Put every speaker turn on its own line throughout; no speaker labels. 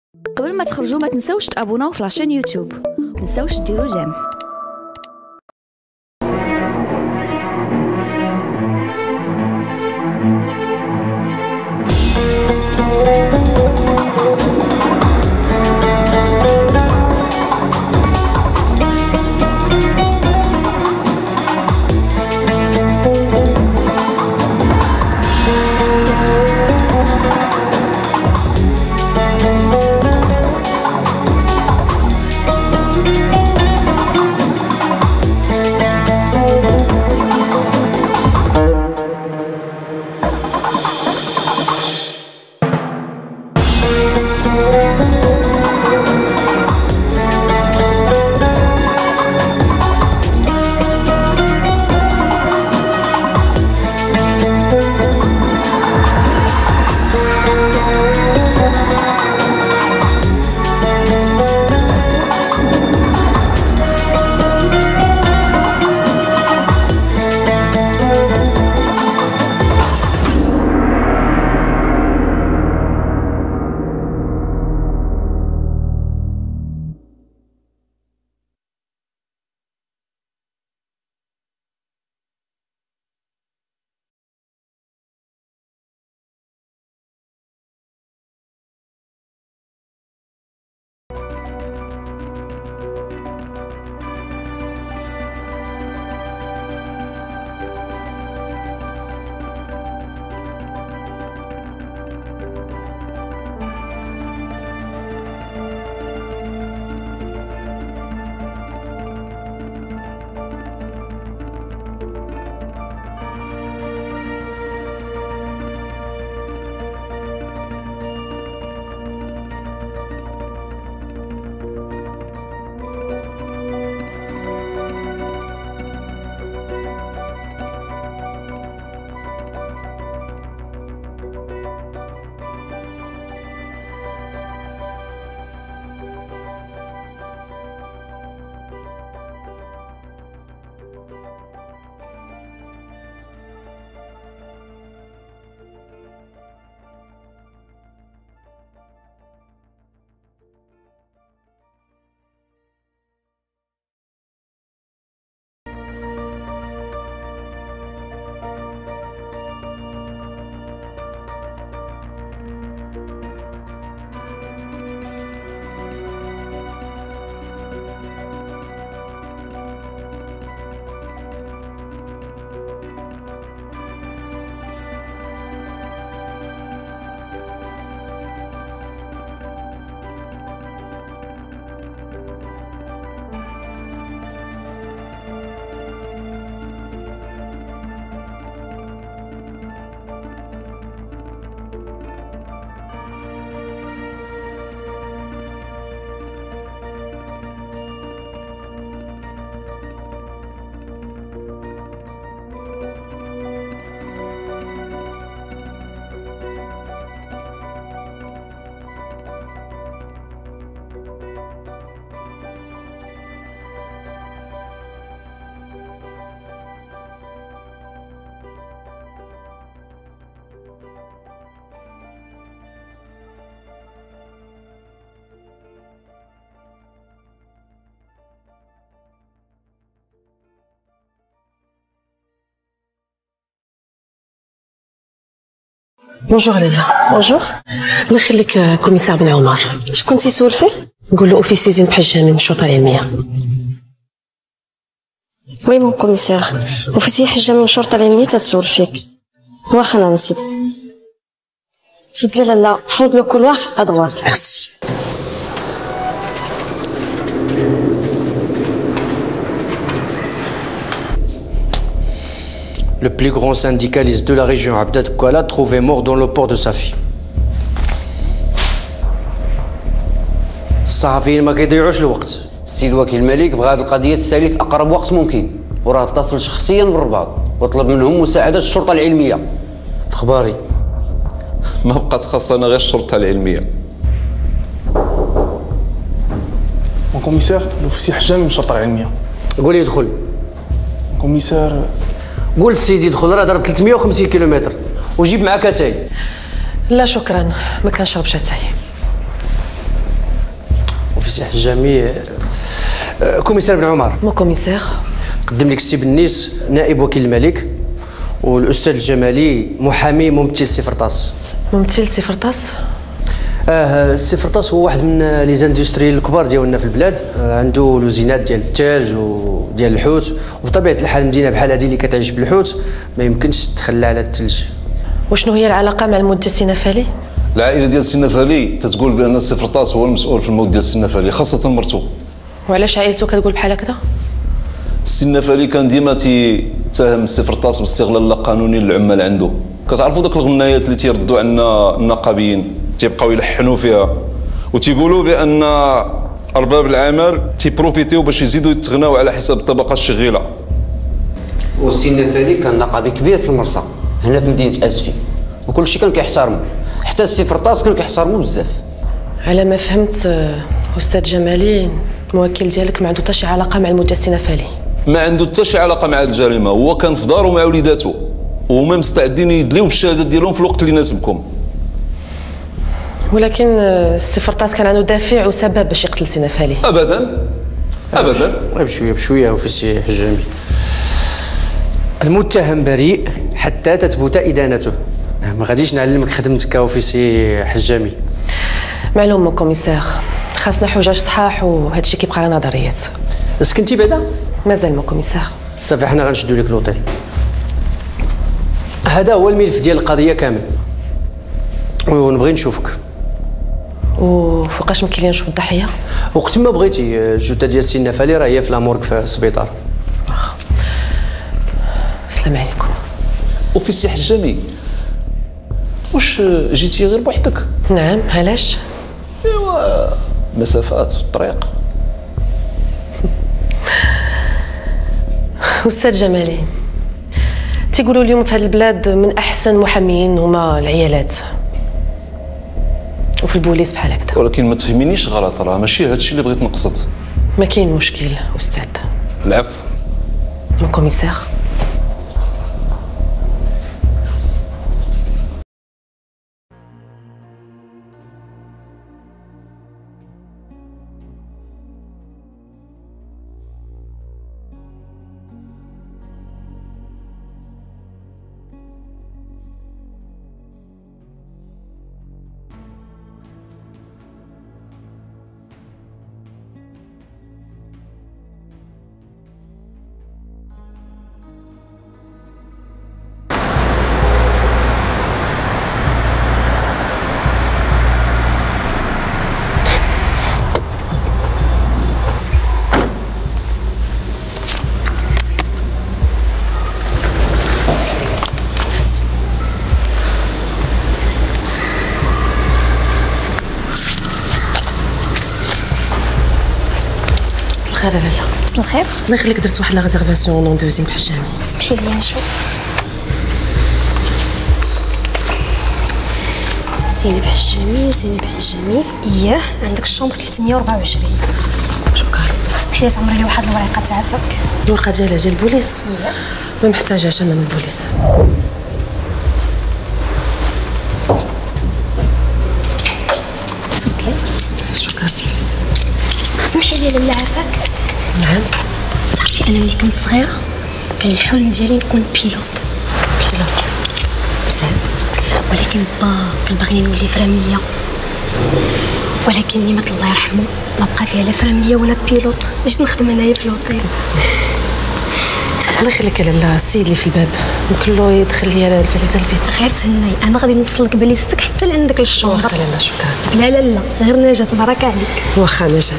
قبل ما تخرجوا ما تنسوش تابوناو في لاشين يوتيوب، ما تنسوش ديروا جيم.
بونجور ليلى.
بونجور.
الله يخليك كوميسار بن عمر.
شكون تيسول فيه؟
نقول له اوفيسي زين بحجامي من الشرطه العلميه.
وي مون كوميسار، اوفيسي حجامي من الشرطه العلميه تتسول فيك. واخا انا سيدي. سيدي لا فوق لو كولوار ادغوات.
ميرسي.
Le plus grand syndicaliste de la région, Abdad Kouala, trouvé mort dans le port de Safi. الصحفيين ما كيضيعوش الوقت.
السيد وكيل الملك بغى هذه القضيه تسالي في اقرب وقت ممكن، وراه اتصل شخصيا بالرباط وطلب منهم مساعده الشرطه العلميه.
اخباري
ما بقات خاصنا غير الشرطه العلميه.
كوميسار لوفيسي حجامي من الشرطه العلميه.
قول لي يدخل.
كوميسار
قول السيد يدخل، راه ضرب 350 كيلومتر وجيب معاك اتاي.
لا شكرا، ما كنشربش اتاي.
اوفيسي حجامي. كوميسار بن عمر.
مو كوميسار.
قدم لك السي بنيس نائب وكيل الملك، والاستاذ الجمالي محامي ممثل سي فرطاس.
ممثل سي فرطاس؟
سي فرطاس هو واحد من لي زاندستري الكبار ديالنا في البلاد. عنده لوزينات ديال التاج وديال الحوت، وبطبيعه الحال مدينه بحال هذه اللي كتعيش بالحوت ما يمكنش تتخلى على الثلج.
وشنو هي العلاقه مع المده سي نفالي؟
العائله ديال سي نفالي تتقول بان سي فرطاس هو المسؤول في الموت ديال سي نفالي، خاصه مرته.
وعلاش عائلته كتقول بحال هكذا؟
سي نفالي كان ديما تيتهم سي فرطاس باستغلال لا قانوني للعمال عنده. كتعرفوا داك الغنايات اللي تيردوا عنا النقابيين تيبقاو يلحنوا فيها وتيقولوا بان ارباب العمل تيبروفيتيو باش يزيدوا يتغناو على حساب الطبقه الشغيله.
والسي نفالي كان نقابي كبير في المرسى هنا في مدينه اسفي، وكل شيء كان كيحترمو، حتى السي فرطاس كان كيحترمو بزاف.
على ما فهمت استاذ جمالي الموكل ديالك ما عنده حتى شي علاقه مع المده سي نفالي.
ما عنده حتى شي علاقه مع الجريمه، هو كان في دارو مع وليداتو وهما مستعدين يدليو بالشهادات ديالهم في الوقت اللي يناسبكم.
ولكن السي فرطاس كان عنده دافع وسبب باش يقتل سي نفالي.
ابدا ابدا.
بشويه بشويه اوفيسي حجامي. المتهم بريء حتى تثبت ادانته. ما غاديش نعلمك خدمتك كاوفيسي حجامي.
معلوم كوميسار، خاصنا حجاج صحاح وهذا الشيء كيبقى غير نظريات.
سكنتي بعدا؟
مازال مو كوميسار.
صافي حنا غنشدو لك لوطيل. هذا هو الملف ديال القضيه كامل ونبغي نشوفك.
وفوقاش ممكن لي نشوف الضحيه؟
وقت ما بغيتي. الجثه ديال سي نفالي راه هي في لامورك في السبيطار.
السلام عليكم.
اوفيسي حجامي، واش جيتي غير بوحدك؟
نعم، علاش؟
ايوا مسافات الطريق.
استاذ جمالي، تيقولوا اليوم في هذه البلاد من احسن محامين هما العيالات وفي البوليس بحال هكذا.
ولكن ما تفهمينيش غلط، راه ماشي هذا الشيء اللي بغيت نقصد.
ما كاين مشكل استاذ.
العفو.
مو كوميسار. خير لاله.
مساء الخير.
الله يخليك، درت واحد لا ريزيرفاسيون نون دوزيام حجامي.
اسمحي لي نشوف. زينب حجامي، زينب حجامي، اياه عندك الشومبر 324.
شكرا.
اسمحي لي تعمري لي واحد الورقه تاعتك.
الورقه ديالها ديال البوليس؟
اياه.
ما محتاجاش انا من البوليس.
تفضلي.
شكرا.
اسمحي لي لاله عافاك.
نعم.
تعرفي انا ملي كنت صغيره كان الحلم ديالي نكون بيلوت.
بيلوت؟ مزيان.
ولكن با كان باغيني نولي فرامليه، ولكن نعمة الله يرحمه ما بقى فيها لا فرامليه ولا بيلوت، جيت نخدم هنايا في الهوتيل.
الله يخليك لاله، السيد اللي في الباب ممكن له يدخل لي الفاليزه البيت؟
غير تهناي، انا غادي نوصلك بليستك حتى لعندك للشومبر.
واخا لاله شكرا.
لا لا لا، غير نجاة بركه عليك.
واخا نجاة.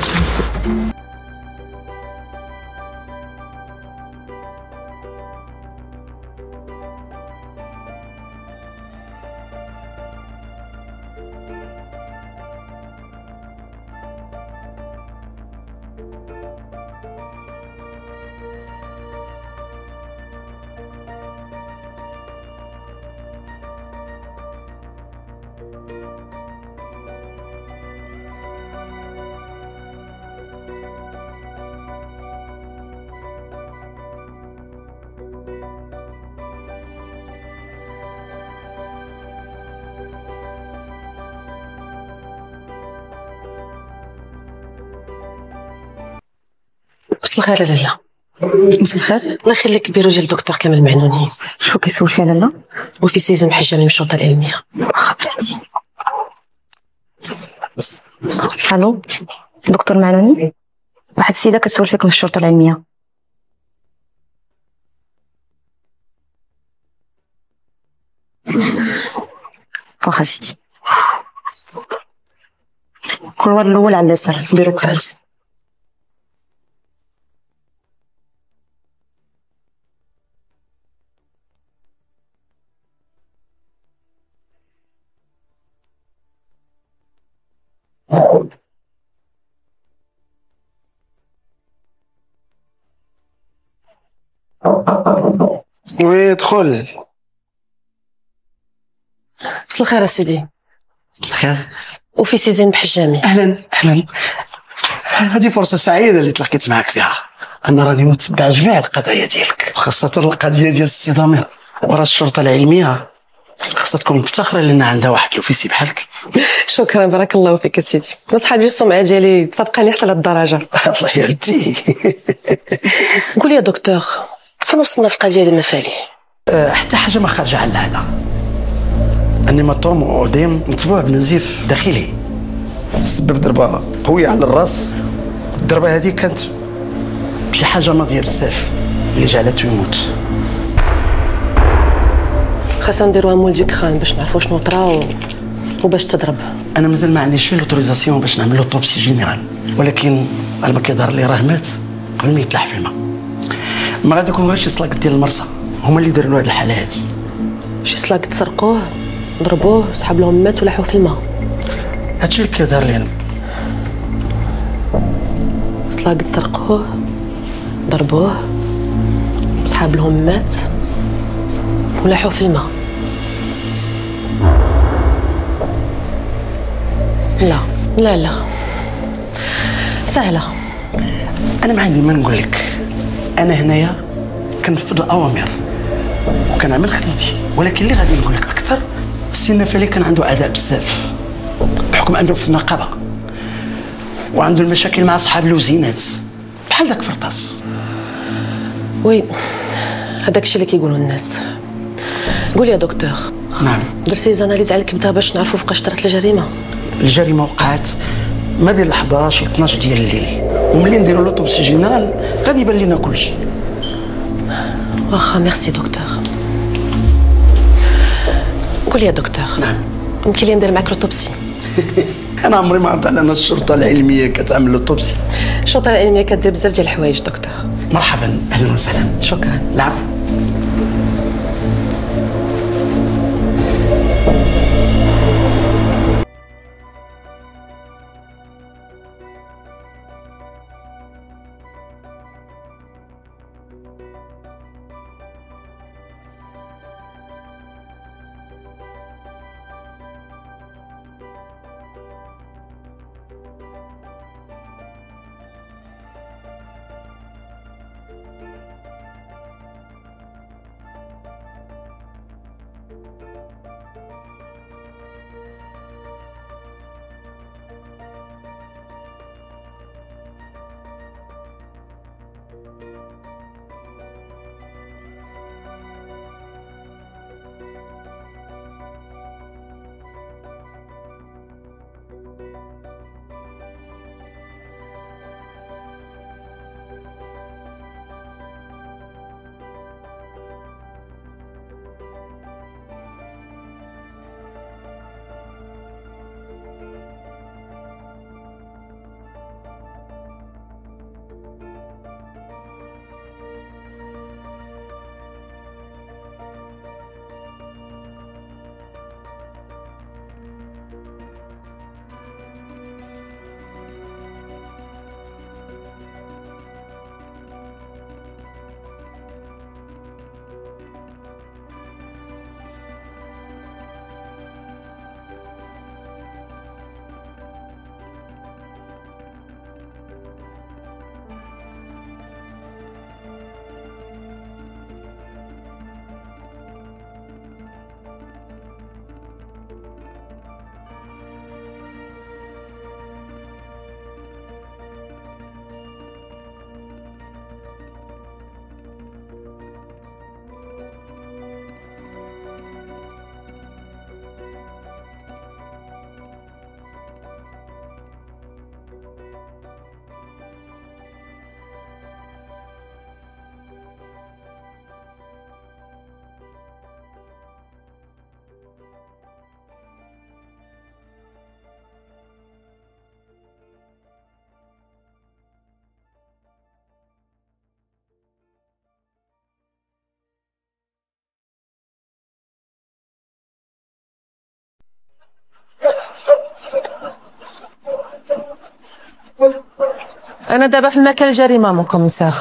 مساء الخير لاله.
مساء الخير.
الله يخليك بيرو ديال الدكتور كامل معنوني.
شو كيسول فيها لاله؟
وفي سيزن محجمي من الشرطه العلميه.
خبرتي. الو دكتور معنوني، واحد السيده كتسول فيك من الشرطه العلميه. واخا سيدي. كل الاول على اليسار، البيرو الثالث.
ويدخل.
مساء الخير سيدي.
مساء الخير.
وفي سيزن محجمي.
اهلا اهلا. هذه فرصه سعيده اللي تلاقيت معك فيها. انا راني متبع جميع القضايا ديالك، وخاصه القضيه ديال السي ضمير. ورا الشرطه العلميه خاصها تكون مفتخره لان عندها واحد لوفيسي بحالك.
شكرا بارك الله فيك سيدي. وصحابي السمعه ديالي سابقاني حتى لهالدرجه.
الله يهديك.
قول يا دكتور، فين وصلنا في القضيه ديال نفالي؟
حتى حاجه ما خارجه على العاده. النيماتوم وأوديم متبوع بنزيف داخلي سبب ضربه قويه على الراس. الضربه هذه كانت شي حاجه ناضيه بزاف اللي جعلته يموت.
خاصنا نديرو مول دو كران باش نعرفوا شنو طرا وباش تضرب.
انا مازال ما عنديش لوتوريزاسيون باش نعمل اوتوبسي جينيرال، ولكن على ما كيظهر لي راه مات قبل ما يطلع في الماء. ما غادي يكونوا غير شي سلاك ديال المرصى هما اللي داروا له هذه الحاله هذه.
شي سلاك تسرقوه ضربوه سحب لهم مات ولاحوا في الماء.
هادشي اللي كيظهر لي انا.
سلاك تسرقوه ضربوه سحب لهم مات ولاحوا في الماء. لا لا لا سهله.
انا ما عندي ما نقول لك. انا هنايا كنفذ الاوامر وكنعمل خدمتي، ولكن اللي غادي نقول لك اكثر السي نفالي كان عنده عداء بزاف بحكم انه في النقابه وعنده المشاكل مع اصحاب اللوزينات بحال داك فرطاس.
وي هذاك الشيء اللي كيقولوا الناس. قول يا دكتور.
نعم.
درتي زاناليز على الكبده باش نعرفوا فوقاش طرات الجريمه؟
الجريمه وقعت ما بين 11 و 12 ديال الليل، وملي نديروا لوطوبسي جينيرال غادي يبان لنا كلشي.
واخا ميرسي دكتور. قول يا دكتور.
نعم.
يمكن لي ندير معاك لوطوبسي؟
انا عمري ما عرفت على الشرطه العلميه كتعمل لوطوبسي.
الشرطه العلميه كدير بزاف ديال الحوايج دكتور.
مرحبا اهلا وسهلا.
شكرا.
العفو.
انا دابا في مكان الجريمه مون كوميسار.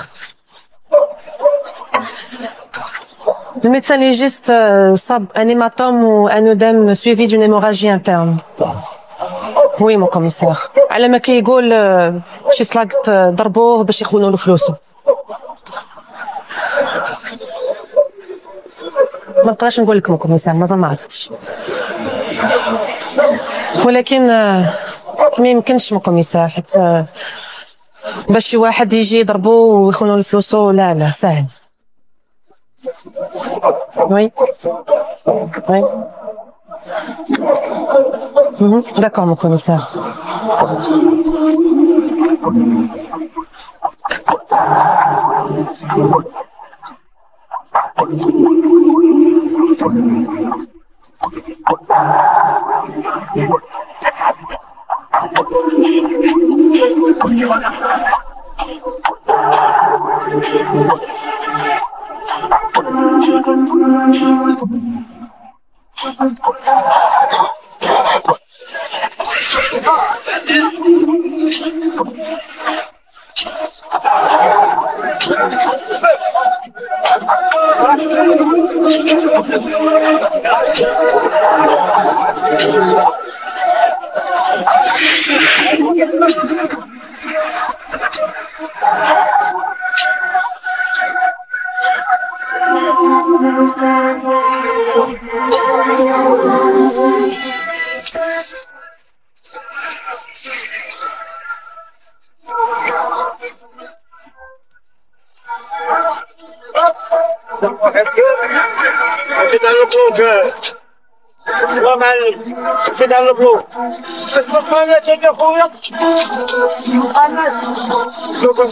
الميدسان ليجيست صاب ان هيماتوم و ان اودام سويفي دون هيموراجي انترن. وي مون كوميسار، على ما كيقول شي سلاقط ضربوه باش يخونوا له فلوسو. ما نقدرش نقول لكم كوميسار، مازال ما عرفتش، ولكن ما يمكنش مون كوميسار، حيت باش شي واحد يجي يضربو ويخونوا له فلوسو لا ساهل. وي وي داكور مون كوميسار.
فين على البلوك والله معلم، فين على البلوك الصفانات يا خويا. انا شوف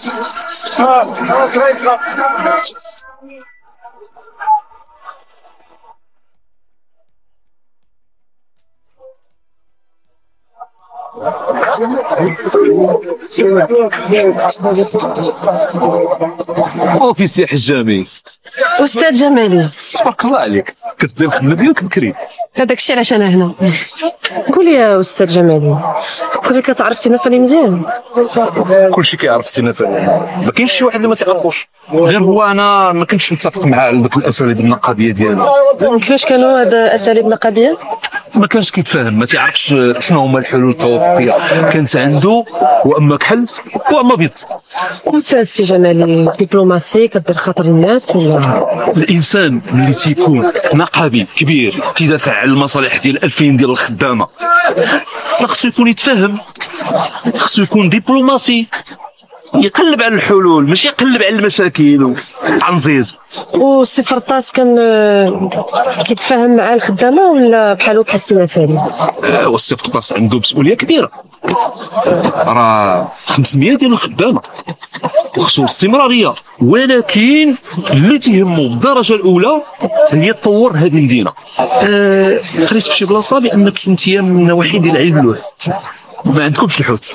اوفيسي حجامي.
استاذ جمالي
تبارك الله عليك، كدير الخدمه ديالك بكري.
هذاك الشيء علاش انا هنا. قول لي يا استاذ جمالي، كنت كتعرف سي نفالي مزيان؟
كلشي كيعرف سي نفالي، ما كاينش شي واحد اللي ما تعرفوش، غير هو انا ما كنتش متفق مع ذوك الاساليب النقابيه ديالو.
كيفاش كانوا هاد اساليب نقابيه؟
ما كانش كيتفاهم، ما تعرفش شنو هما الحلول التوافقيه، كانت عنده واما كحل واما بيض.
انت سي جمالي دبلوماسي كدير خاطر الناس ولا؟
الانسان اللي تيكون نقابي كبير كيدافع على المصالح ديال 2000 ديال الخدامه خصو يكون يتفاهم، خصو يكون دبلوماسي، يقلب على الحلول ماشي يقلب على المشاكل وتنزيز.
والسي فرطاس كان كيتفاهم مع الخدامه ولا بحالو بحال السي نفالي؟
والسي فرطاس عنده مسؤوليه كبيره، راه 500 ديال الخدامه وخصو استمراريه، ولكن اللي تيهمو بالدرجه الاولى هي تطور هذه المدينه. قريت في شي بلاصه بان كنتيا من النواحي ديال عين اللوح ما عندكمش الحوت.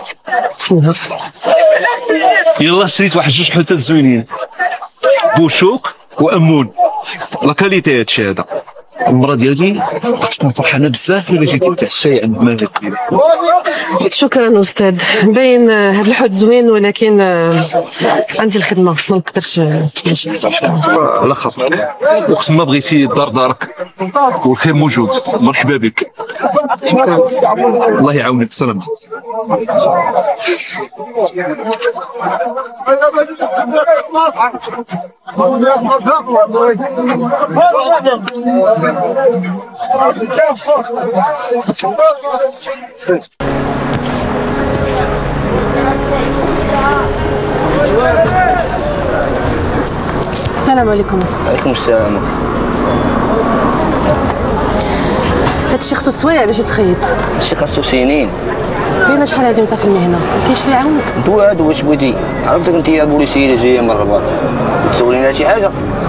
يلا شريت واحد جوج حوتات زوينين، بوشوك وامون، لا كاليتي هادشي هذا. المرة ديالي غتكون فرحانه بزاف الا جيتي تتعشاي عند مالك ديالك.
شكرا استاذ، باين هاد الحوت زوين ولكن عندي الخدمه ما نقدرش نمشي.
على خاطرك، وقت ما بغيتي الدار دارك والخير موجود. مرحبا بك، الله يعاونك. سلام.
السلام عليكم استاذ.
عليكم السلام.
هادشي خصو سوايع باش يتخيط.
هادشي خاصو سنين.
بينا شحال هادي وانت في المهنه، كاينش اللي يعاونك؟
دواد واش بغيتي؟ عرفتك انت يا بوليسيه جايه من الرباط، تسوليني على شي حاجه؟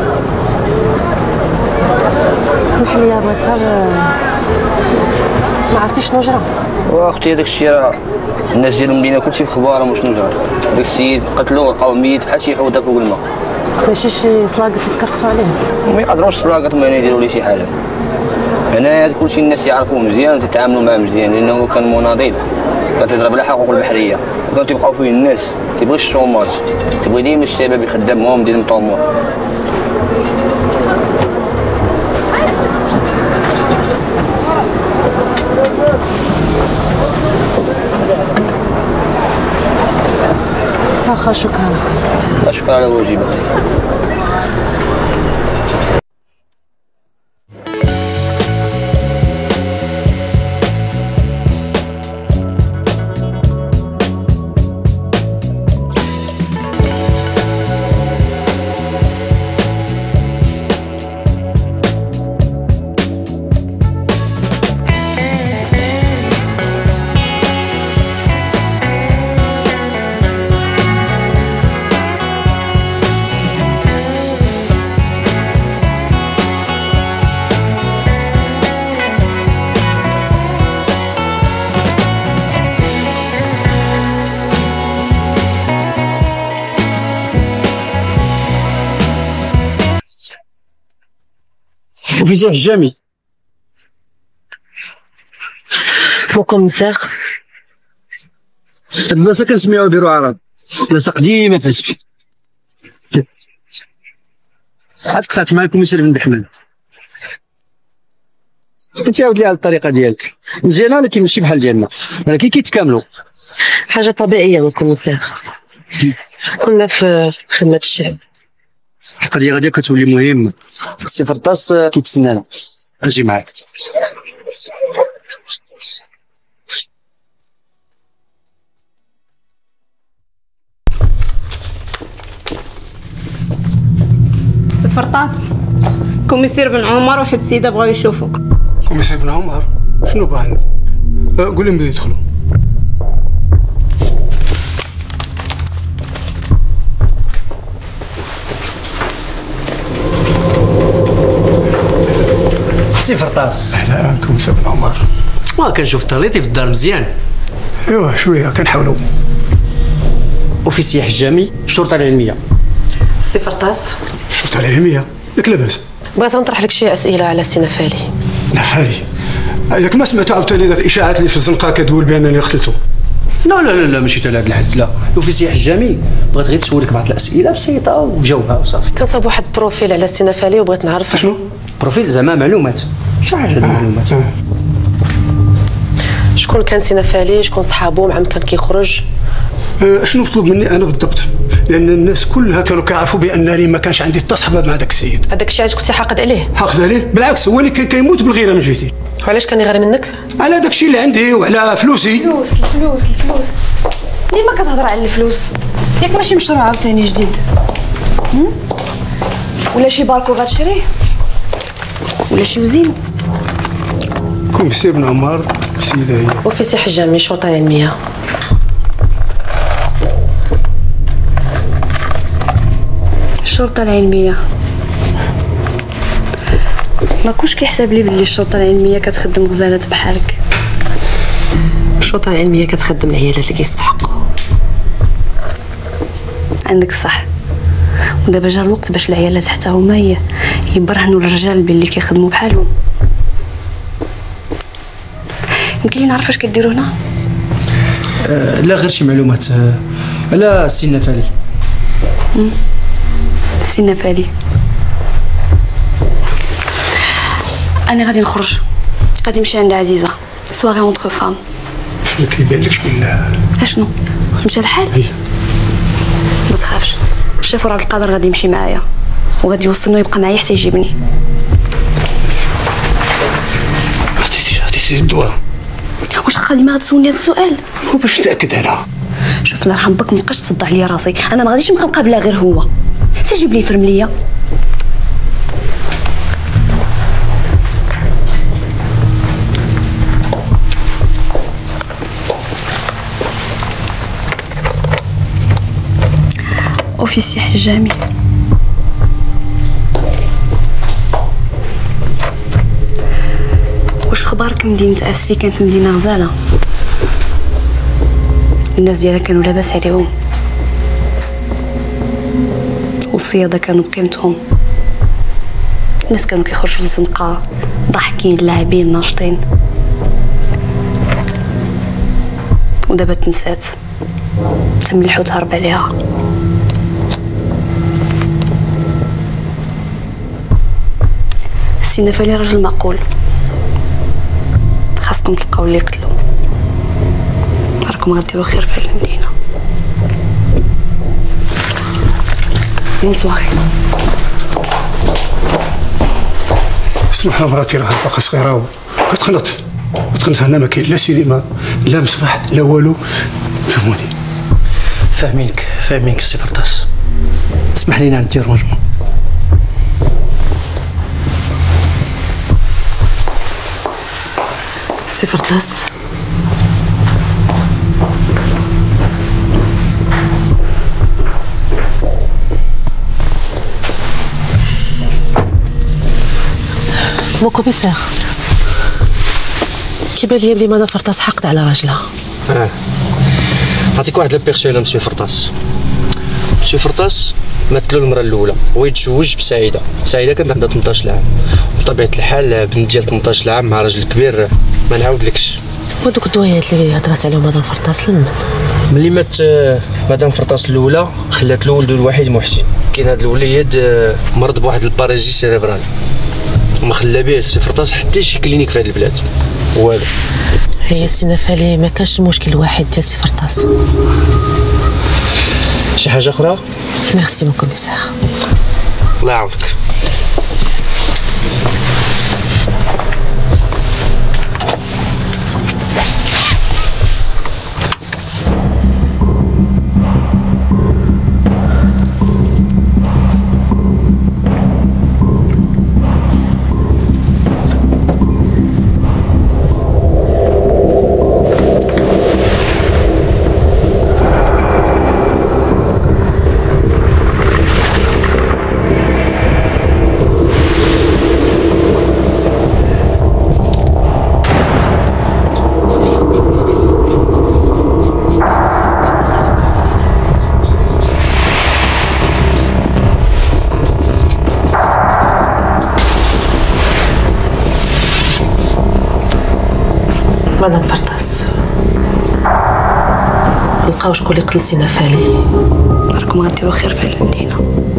اسمح لي بغيت غير ما عرفتيش شنو جرى.
واختي هذاك الشيء راه الناس ديال المدينه كلشي في اخبارهم شنو جرى. داك السيد قتلوه ولقاوه ميت بحال شي حوته فوق الماء.
ماشي شي سلاقط اللي تكرفتوا عليه؟
ما يقدروش سلاقط ما يديروا لي شي حاجه. هنا هذا كلشي الناس يعرفوه مزيان وتتعاملوا معاه مزيان لانه كان مناضل
كتهضر على حقوق البحريه وكانوا تيبقاو فيه الناس تيبغي الشوماج تيبغي ديما الشباب يخدمهم ديال الطموح.
واخا شكرا اخويا.
شكرا على واجب اخي.
Officier Hajjami.
Mon commissaire.
هاد البلاصة كنسميوها بيرو عرب، بلاصة قديمة في عسبي. عاد قطعت مع الكوميسير بن دحمان. انت عاود لي على الطريقة ديالك، مزيانة ولكن ماشي بحال ديالنا، ولكن كيتكاملوا.
حاجة طبيعية mon commissaire. كنا في خدمة الشعب.
القضية غادي كتولي مهمة. السي فرطاس كيتسنانا. اجي معاك.
سي فرطاس، كوميسير بن عمر وحد السيدة بغاو يشوفوك.
كوميسير بن عمر؟ شنو باغي؟ قول لهم بدا يدخلوا.
سي فرطاس.
اهلا كوميسير بن عمر.
كنشوف طليتي في الدار مزيان.
ايوا شويه كنحاولوا.
اوفيسي حجامي، الشرطة العلمية.
سي فرطاس.
الشرطة العلمية؟ ياك لاباس؟
بغيت نطرح لك شي اسئله على السي نفالي.
نفالي؟ ياك ما سمعت عاوتاني ذاك الاشاعات اللي في الزنقه كتقول بانني قتلته؟
لا لا لا لا ماشي حتى لهاد الحد، لا. اوفيسي حجامي، بغيت غير تسولك بعض الاسئله بسيطه وجاوبها وصافي.
كنصاوب واحد بروفيل على السي نفالي وبغيت نعرف.
شنو؟
بروفيل زعما معلومات. شي حاجه المعلومات.
شكون كان سي نفالي؟ شكون صحابو؟ مع من كان كيخرج؟
شنو مطلوب مني انا بالضبط؟ لان الناس كلها كانوا كيعرفوا بانني ما كانش عندي حتى صحبه مع داك السيد.
هذاك الشيء علاش كنتي حاقد عليه؟
حاقد عليه؟ بالعكس هو اللي كان كيموت بالغيره من جهتي.
وعلاش كان يغير منك؟
على داك الشيء اللي عندي وعلى فلوسي.
الفلوس ديما كتهضر على الفلوس. ياك ماشي مشروع عاوتاني جديد؟ ولا شي باركو غتشريه؟ ولا شي وزين؟
كوميسير بن عمر سيدة هي.
اوفيسي حجامي، الشرطة العلمية.
الشرطة العلمية. ما كنتش كيحسب لي بلي الشرطة العلمية كتخدم غزالات بحالك.
الشرطة العلمية كتخدم العيالات اللي كيستحقوا.
عندك صح. ودابا جا الوقت باش العيالات حتى هما يبرهنوا الرجال باللي كيخدموا بحالهم. يمكن لي نعرف اش كديروا هنا؟
لا غير شي معلومات على السي نفالي.
السي نفالي. انا غادي نخرج، غادي نمشي عند عزيزه، سواغي اونتر فام.
شنو كيبان لك بالله؟
اشنو؟ مشى الحال؟ ما تخافش، الشيف راه القادر غادي يمشي معايا وغادي يوصلني ويبقى معايا حتى يجيبني.
عطيتي الدواء.
واش غادي ما غتسولني هذا السؤال؟
هو باش نتاكد انا.
شوف الله يرحم باك، مابقاش تصدع لي راسي، انا ما غاديش نبقى مقابله غير هو. سيجيب لي فرمليه. اوفيسي حجامي. واش خبارك مدينة اسفي كانت مدينة غزالة؟ الناس ديالها كانوا لاباس عليهم، والصيادة كانوا بقيمتهم. الناس كانوا كيخرجوا للزنقة ضاحكين لاعبين ناشطين، ودابا تنسات تم الحوت هرب عليها. السي نفالي راجل معقول، خاصكم تلقاو اللي يقتلو، راكم غديروا خير في هاد المدينه. بونسواري.
اسمح مراتي راه باقا صغيره وكتقنط هنا، ما كاين لا سينما لا مسرح لا والو، فهموني.
فاهمينك السي فرطاس، اسمح لينا عندي رونجمون.
سي فرطاس، مون كوميسار، كيبان ليا بلي مدام فرطاس حقد على راجلها.
نعطيك واحد لابيرسي على مسيو فرطاس. مسيو فرطاس ماتلو المرة الأولى ويتزوج بسعيدة. سعيدة كانت عندها 18 عام، وبطبيعة الحال بنت ديال 18 عام مع راجل كبير ما نعاودلكش.
ودوك الدويات اللي هضرات عليهم مدام فرطاس لمن؟
ملي مات مدام فرطاس الأولى خلات له ولدو الوحيد محسن. كاين هاد الوليد مرض بواحد الباريزي سيريبرال وما خلا به السي فرطاس حتى شي كلينيك في هاد البلاد والو.
هي السي نفالي ما كانش المشكل الواحد ديال سي فرطاس.
شي حاجة أخرى؟
ميرسي مون كوميسار.
الله يعاونك.
مدام فرطاس، لقاو شكون اللي قتل سي نفالي.
راكم غديروا خير في هاد المدينه.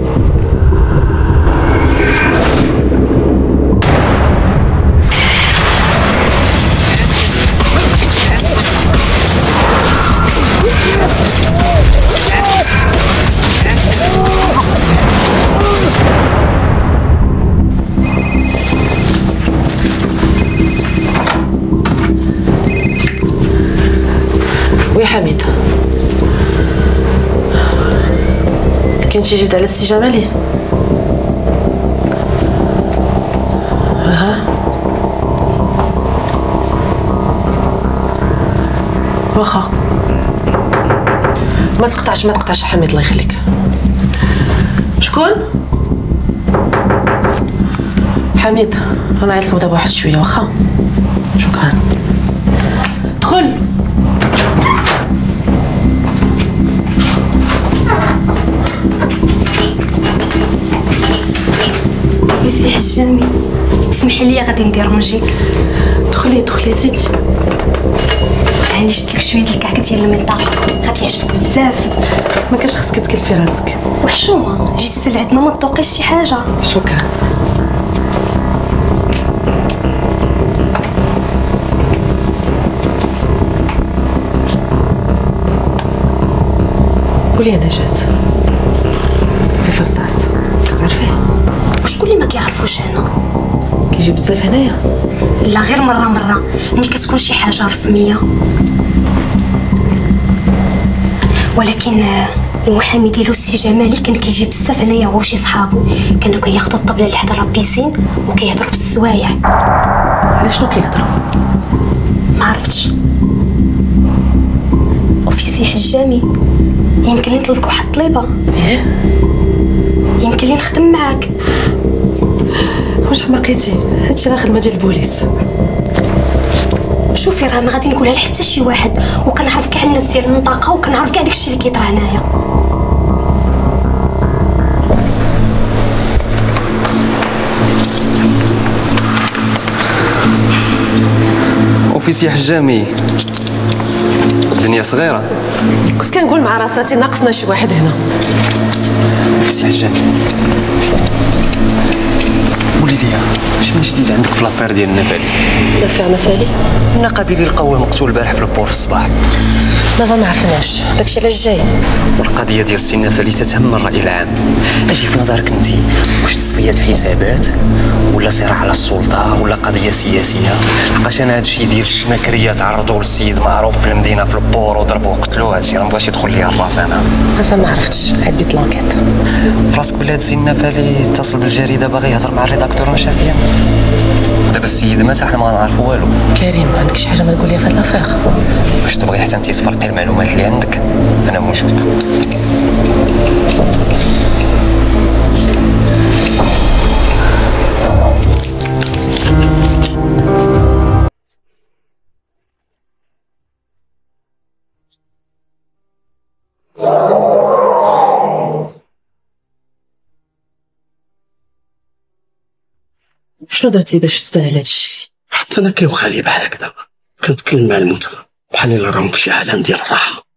وي حميد، كاين شي جديد على السي جمالي؟ واخا ما تقطعش حميد الله يخليك. شكون؟ حميد، انا عيطلكم دابا واحد شويه واخا. شكرا. دخل.
سي حجامي اسمحي لي غادي نديرونجيك.
دخلي زيدي.
هاني جبت لك شويه الكعك ديال المنطقه غادي يعجبك بزاف.
ما كاش خصك تكلفي راسك.
وحشومه جيتي لعندنا ما تذوقيش شي حاجه.
شكرا. قولي انا جات سي فرطاس كتعرفيه؟
وشكون اللي ما كيعرفوش هنا؟
كيجي بزاف هنايا؟
لا غير مره ملي كتكون شي حاجه رسميه. ولكن المحامي ديالو السي جمالي كان كيجي بزاف هنايا هو وشي صحابو، كانوا كياخذوا الطبله لحد لابيسين وكيهضروا بالسوايع.
على شنو كيهضروا؟
ما عرفتش. وفي سي حجامي يمكن لي نطلبك واحد الطليبه. يمكن لي نخدم معاك.
واش حماقيتي؟ هادشي راه خدمه ديال البوليس.
شوفي راه ما غادي نقولها لحتى شي واحد، وكنعرف كاع الناس ديال المنطقه وكنعرف كاع داكشي اللي كيطرا هنايا.
اوفيسي حجامي، الدنيا صغيره.
كنت كنقول مع راساتي ناقصنا شي واحد هنا.
سي حجام، قولي لي اش من جديد عندك في لافير ديال نفالي؟
لافير نفالي؟
النقابي اللي لقاوه مقتول البارح في البور في الصباح.
مازال ما عرفناش داكشي علاش جاي.
والقضيه ديال السي نفالي تتهم الراي العام. اجي في نظرك انت واش تصفيه حسابات ولا صراع على السلطه ولا قضيه سياسيه؟ لقاش انا هادشي ديال الشماكريه تعرضوا للسيد معروف في المدينه في البور وضربوه وقتلوه، هادشي راه مبغاش يدخل ليا الراس. انا
مازال ما عرفتش، عاد بيت لانكيت.
فراسك بلي هاد السي نفالي اتصل بالجريده باغي يهضر مع الريداكتور نشافيا. دابا السيد مات حنا ما نعرفوا والو.
كريم عندك شي حاجه ما تقول لي في هاد لافير؟
فاش تبغي حتى انت تفرقي المعلومات اللي عندك انا موجود.
شنو درتي باش تستاهل هادشي؟
حتى انا كيوقع لي بحال هكذا، كنتكلم مع الموت بحال الا راهم بشي عالم ديال الراحه.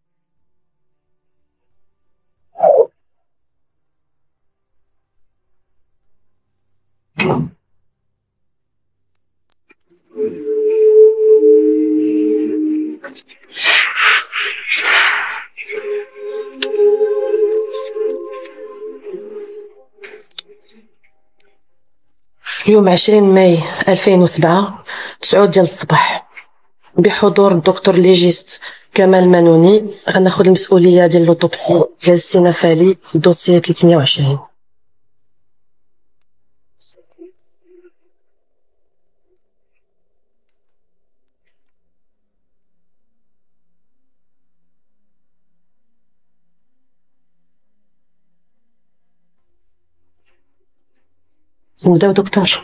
اليوم 20 ماي 2007 9 ديال الصباح بحضور الدكتور ليجيست كمال منوني غناخذ المسؤوليه ديال لوطوبسي ديال السي نفالي دوسي 320. نبداو دكتور.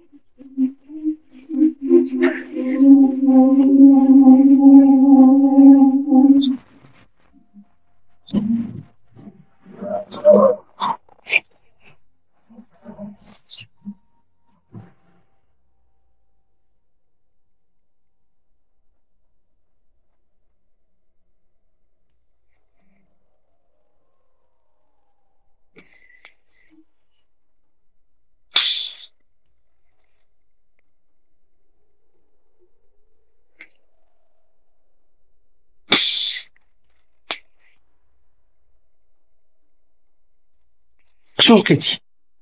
شنو لقيتي؟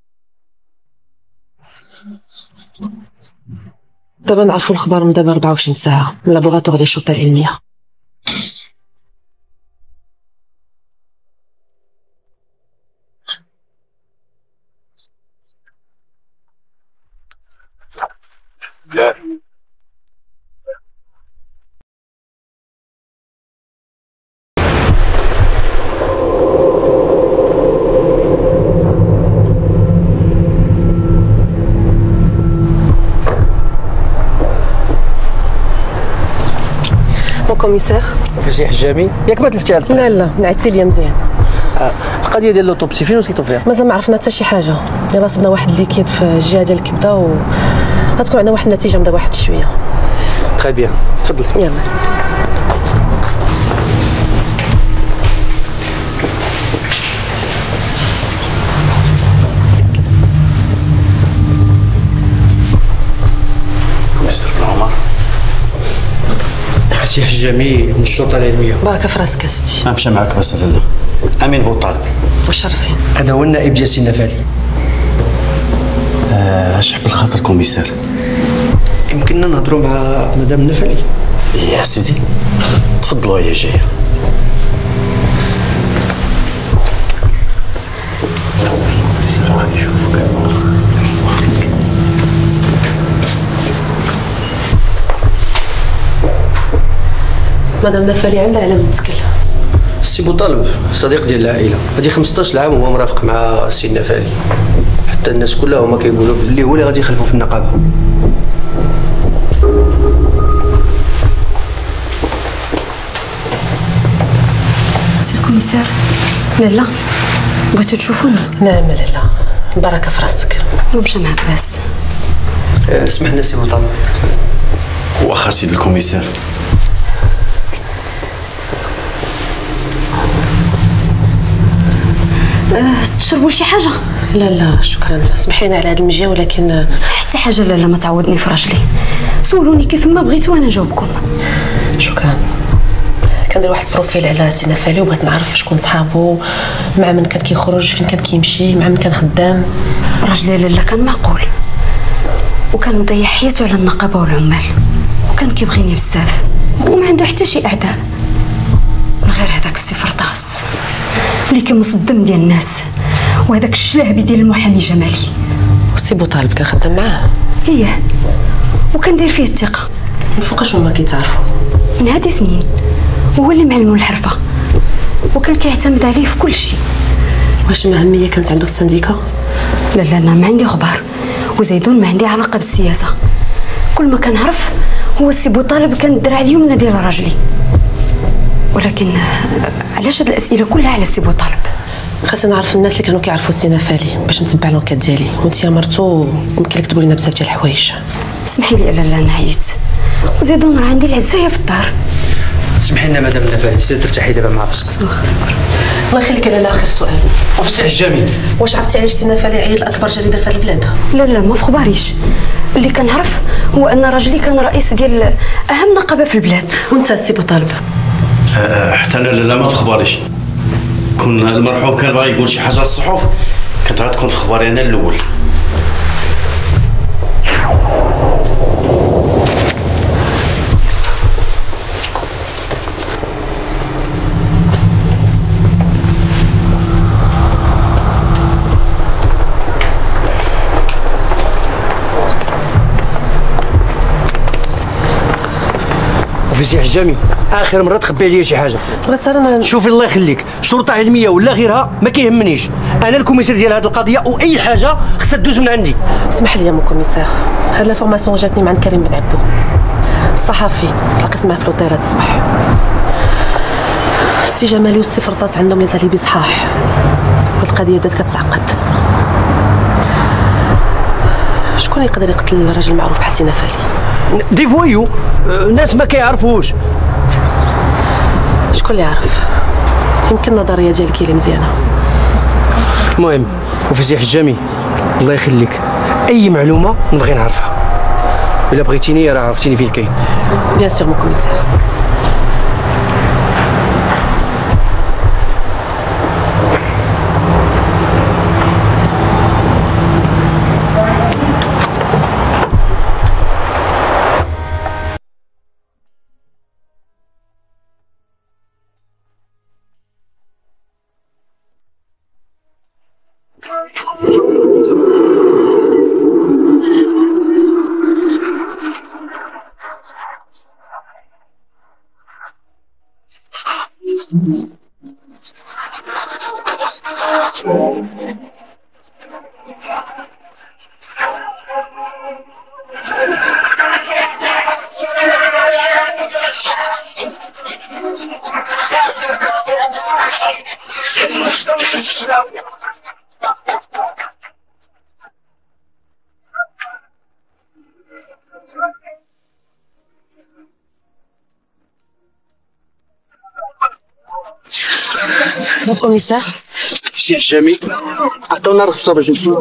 دابا نعرفوا الخبر من دابا 24 ساعه من لابوغاتوار ديال الشرطه العلميه. كوميسير
فسيح الجامي ياك ما تلفتي على
لا لا نعتي ليا مزيان.
القضيه ديال لوطوبسي فين وصلتوا فيها؟
مازال ما عرفنا حتى شي حاجه، يلاه صبنا واحد الليكيد في الجهه ديال الكبده و غتكون عندنا واحد النتيجه من دابا واحد شويه.
تري بيان تفضل.
يلا ستي.
كوميسير بن عمر.
فسيح الجامي من الشرطه العلميه.
بارك في راسك ستي.
نمشي معاك بس لاله. امين بوطالب.
مشرفين.
هذا هو النائب ديال سي نفالي.
اش بالخاطر كوميسير؟
يمكننا نهضروا مع مدام نفالي.
يا سيدي تفضلوا هي جايه.
مدام نفالي عندها على نتكل.
السي بوطالب صديق ديال العائله، هذه 15 عام وهو مرافق مع السي نفالي، حتى الناس كلها هما كيقولوا باللي هو اللي غادي يخلفوا في النقابه.
سي الكوميسار. لالا بغيتو تشوفوني؟
نعم لالا بركه في راسك.
مشى معاك بس.
اسمح لنا سي بوطالب.
واخا سيد الكوميسار
تشربوا شي حاجه؟
لا لا شكرا، سمحي لنا على هذا المجيء ولكن
حتى حاجه لا ما تعودني في راجلي. سولوني كيف ما بغيتو وانا نجاوبكم.
شكرا. كندير واحد البروفيل على سي نفالي وبغيت نعرف شكون صحابو، مع من كان كيخرج، فين كان كيمشي، مع من كان خدام.
راجلي لالا كان معقول وكان مضيع حياته على النقابه والعمال، وكان كيبغيني بزاف وما عنده حتى شي اعداء غير هذاك السي فرطاس اللي كيمص الدم ديال الناس، وهذاك الشلهبي ديال المحامي جمالي.
وسي بوطالب كان خدام معاه؟
ايه، وكندير فيه الثقه.
من فوقاش هما كيتعرفوا؟
من هادي سنين، وهو اللي معلمو الحرفه وكان كيعتمد عليه في كل شيء.
واش مهميه كانت عنده في السنديكا؟
لا لا لا، ما عندي خبر، وزيدون ما عندي علاقه بالسياسه. كل ما كنعرف هو السي بوطالب كان الدرع اليمنى ديال راجلي. ولكن علاش هاد الاسئله كلها على السي بوطالب؟
خاصني نعرف الناس اللي كانوا كيعرفوا السي نفالي باش نتبع لونكات ديالي، وانت يا مرتو يمكن لك تقولي لنا بزاف ديال الحوايج.
اسمحي لي لالا نعيت، وزيدون راه عندي العزايه في الدار.
سمحي لنا مدام نفالي، سير ترتاحي دابا مع راسك.
الله يخليك لالا. اخر سؤال،
وفي السي حجامي
واش عرفتي علاش سي نفالي عيط لاكبر جريده في هذه البلاد؟
لا لا ما في خباريش. اللي كنعرف هو ان راجلي كان رئيس ديال اهم نقابه في البلاد.
وانت السي بوطالب؟
حتى انا لا ما في خباريش. كون المرحوم كان باغي يقول شي حاجه للصحف كانت غتكون في خباري انا الاول.
وفي سي حجامي اخر مره تخبي عليا شي حاجه.
بغيت انا
شوفي الله يخليك، شرطه علميه ولا غيرها ما كيهمنيش، انا الكوميسير ديال هذه القضيه واي حاجه خصها تدوز من عندي.
اسمح لي يا مو كوميسار، هاد لافورماسيون جاتني من عند كريم بن عبو الصحفي، تلاقيت معاه في لوطيل هاد الصباح. السي جمالي والسي فرطاس عندهم لي زاليبي صحاح، والقضيه بدات كتعقد. شكون يقدر يقتل راجل معروف بحال سي نفالي؟
دي فويو، ناس ما كيعرفوش.
شكون اللي يعرف؟ يمكن النظريه ديالك هي اللي مزيانه.
المهم وفي سي حجامي الله يخليك، اي معلومه نبغي نعرفها. الا بغيتيني راه عرفتيني فين كاين.
بيان سور مو كوميسار. مو كوميسار.
سي حجامي عطونا رخصه باش نمشيو.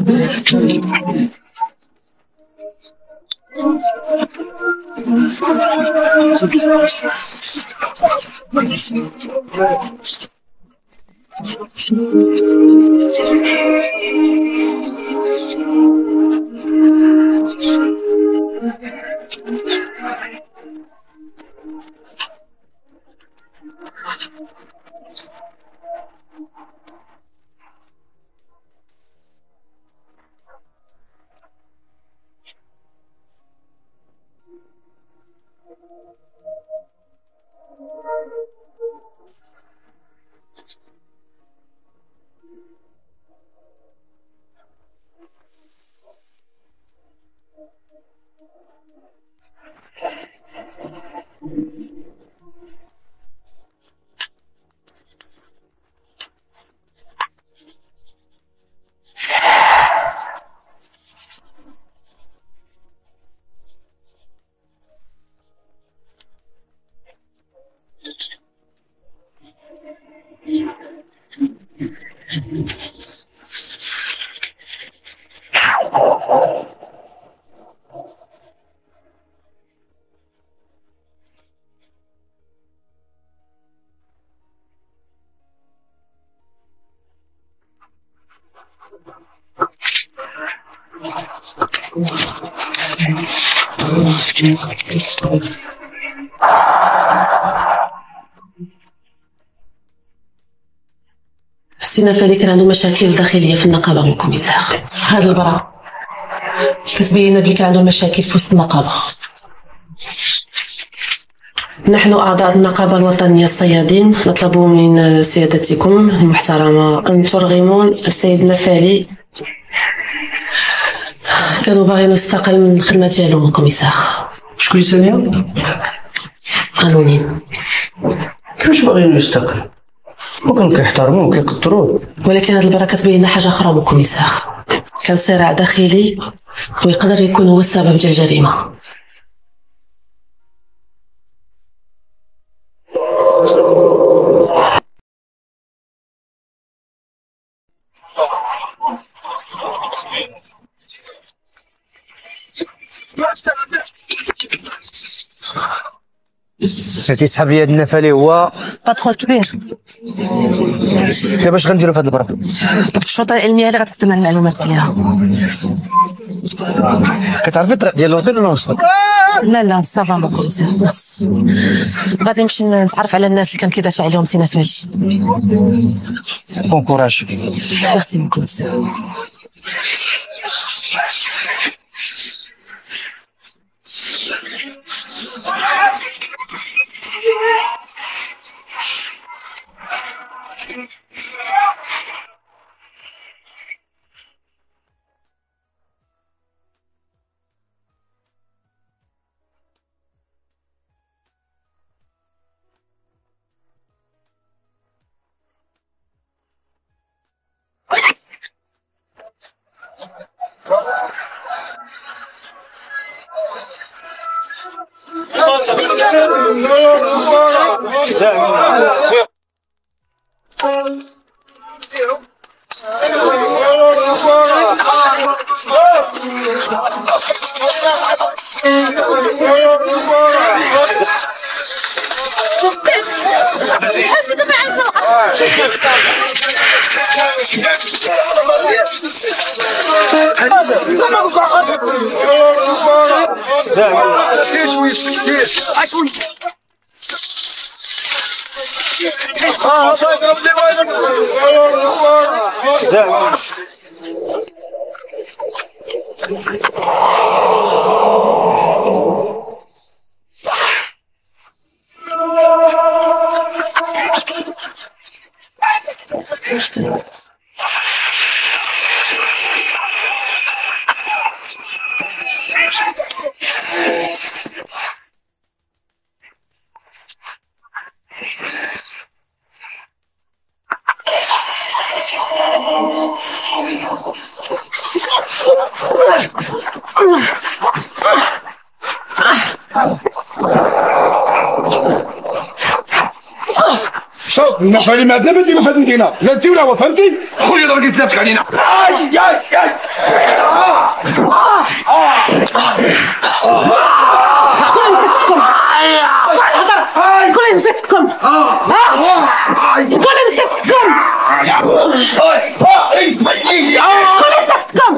السي نفالي كان عنده مشاكل داخليه في النقابه من الكوميسار. هذه البراءه كتبين لنا بلي كان عنده مشاكل في وسط النقابه. نحن أعضاء النقابة الوطنية الصيادين نطلب من سيادتكم المحترمة أن ترغمون السيد نفالي. كانوا باغيين يستقل من الخدمة ديالو الكوميسار.
شكون ثانية؟
أنونيم.
كيفاش باغيين يستقل؟ وكانوا كيحترموه وكيقدروه.
ولكن هذه المرة كتبين لنا حاجة أخرى الكوميسار. كان صراع داخلي ويقدر يكون هو السبب ديال الجريمة.
تيسحب لي هاد النفالي هو
باترول كبير.
دابا اش غنديرو في هاد البرا؟
الشرطة العلمية اللي غتعطينا المعلومات عليها.
كتعرفي الطريق ديال الوطن ولا نوصلك؟
لا صافا ما كوميسار، بس غادي نمشي نتعرف على الناس اللي كان كيدافع عليهم سي نفالي.
بون كوراج.
ميرسي من كوميسار.
شوف النفالي ما عندنا في المدينه، لا انت ولا هو، فهمتي؟ خويا راه قلت لك علينا.
كل مسكتكم كل مسكتكم اسمعي كل مسكتكم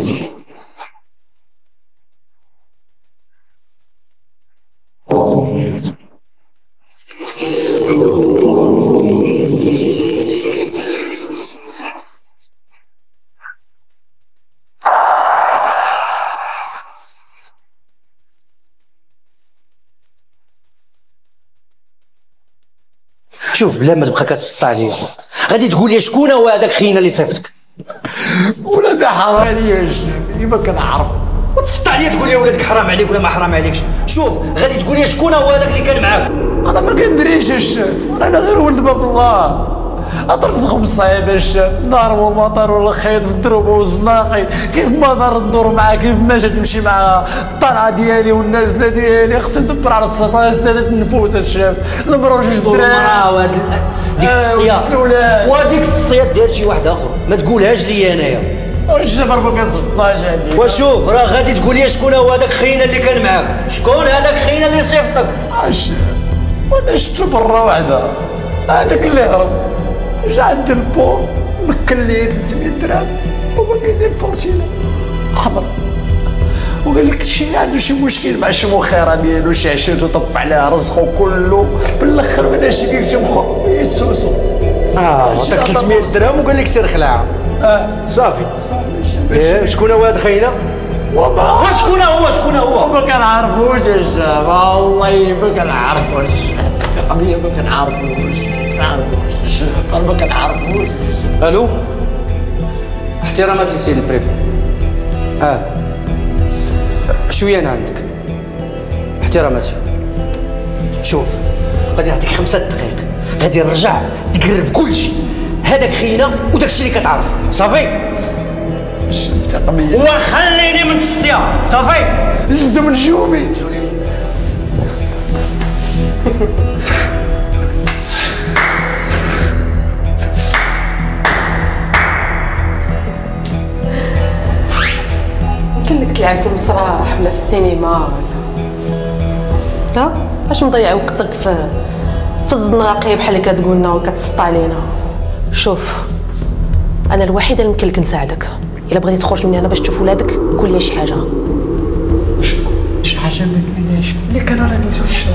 شوف بلا ما تبقى كتسطى عليا، غادي تقول لي شكون هو هذاك خينا اللي صيفطك؟
ولاد حرام عليا الشافي ما كنعرف.
وتسطى عليا تقول لي ولادك حرام عليك ولا ما حرام عليكش؟ شوف غادي تقول لي شكون هو هذاك اللي كان معاك؟
انا ما كندريش الشاف، انا غير ولد باب الله. اطرف الخبز صعيب الشاف، النار والمطر والخيط في الدروب والزناقي، كيف ما دار الدور معاه، كيف ما جات تمشي مع الطلعه ديالي والنازله ديالي، خصني ندبر على الصفاس ثلاثه النفوس الشاف، المرا جوج دراري
المرا وهاد ديك التسطيات وديك التسطيات ديال شي واحد اخر، ما تقولهاش لي انايا.
الشفر ما كنتصداش عليك.
وشوف راه غادي تقول لي شكون هو هذاك خينا اللي كان معاك؟ شكون هذاك خينا اللي صيفطك؟
الشاف وانا شفتو برا وحده، هذاك اللي هرب جا عند البور مكن لي 300 درهم وباقي يدير فورتينا خمر، وقال لك شي عنده شي مشكل مع شي مخيره ديالو، شي عشيرته طب عليها رزقو كله، في الاخر ملي شي كيكتي مخر يسوسو.
عطاك 300 درهم وقال لك سير خلعها. صافي. شكون هو هذا خينا؟ وشكون هو؟ شكون هو؟
ما كنعرفوش الشاب، والله ما كنعرفوش، القضيه ما كنعرفوش، ما كنعرفوش.
الو، احترامات لسيد البريفي. شويه انا عندك احتراماتي. شوف غادي نعطيك 5 دقائق، غادي نرجع تقرب كلشي، هذاك خينا وداكشي اللي كتعرف. صافي وخليني من السطيا. صافي
نبدا من جيوبي.
يمكن لك تلعب في المسرح ولا في السينما ولا ها؟ اش مضيع وقتك في الزناقي بحال اللي كتقولنا وكتسطى علينا؟ شوف انا الوحيده اللي يمكن لك نساعدك، الا بغيتي تخرج من هنا باش تشوف ولادك قول لي شي حاجه.
شي حاجه ما كايناش اللي كان راه قلتو الشارع.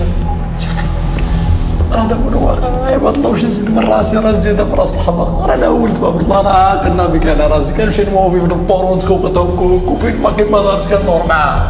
هذا هو الواقع عباد الله. واش نزيد من راسي؟ راه زياده من راس الحمق. راه ولد باب الله، راه كنا بك انا راسي كنمشي نموفي في البورونت وفين ما كيما دارت كندور معاه.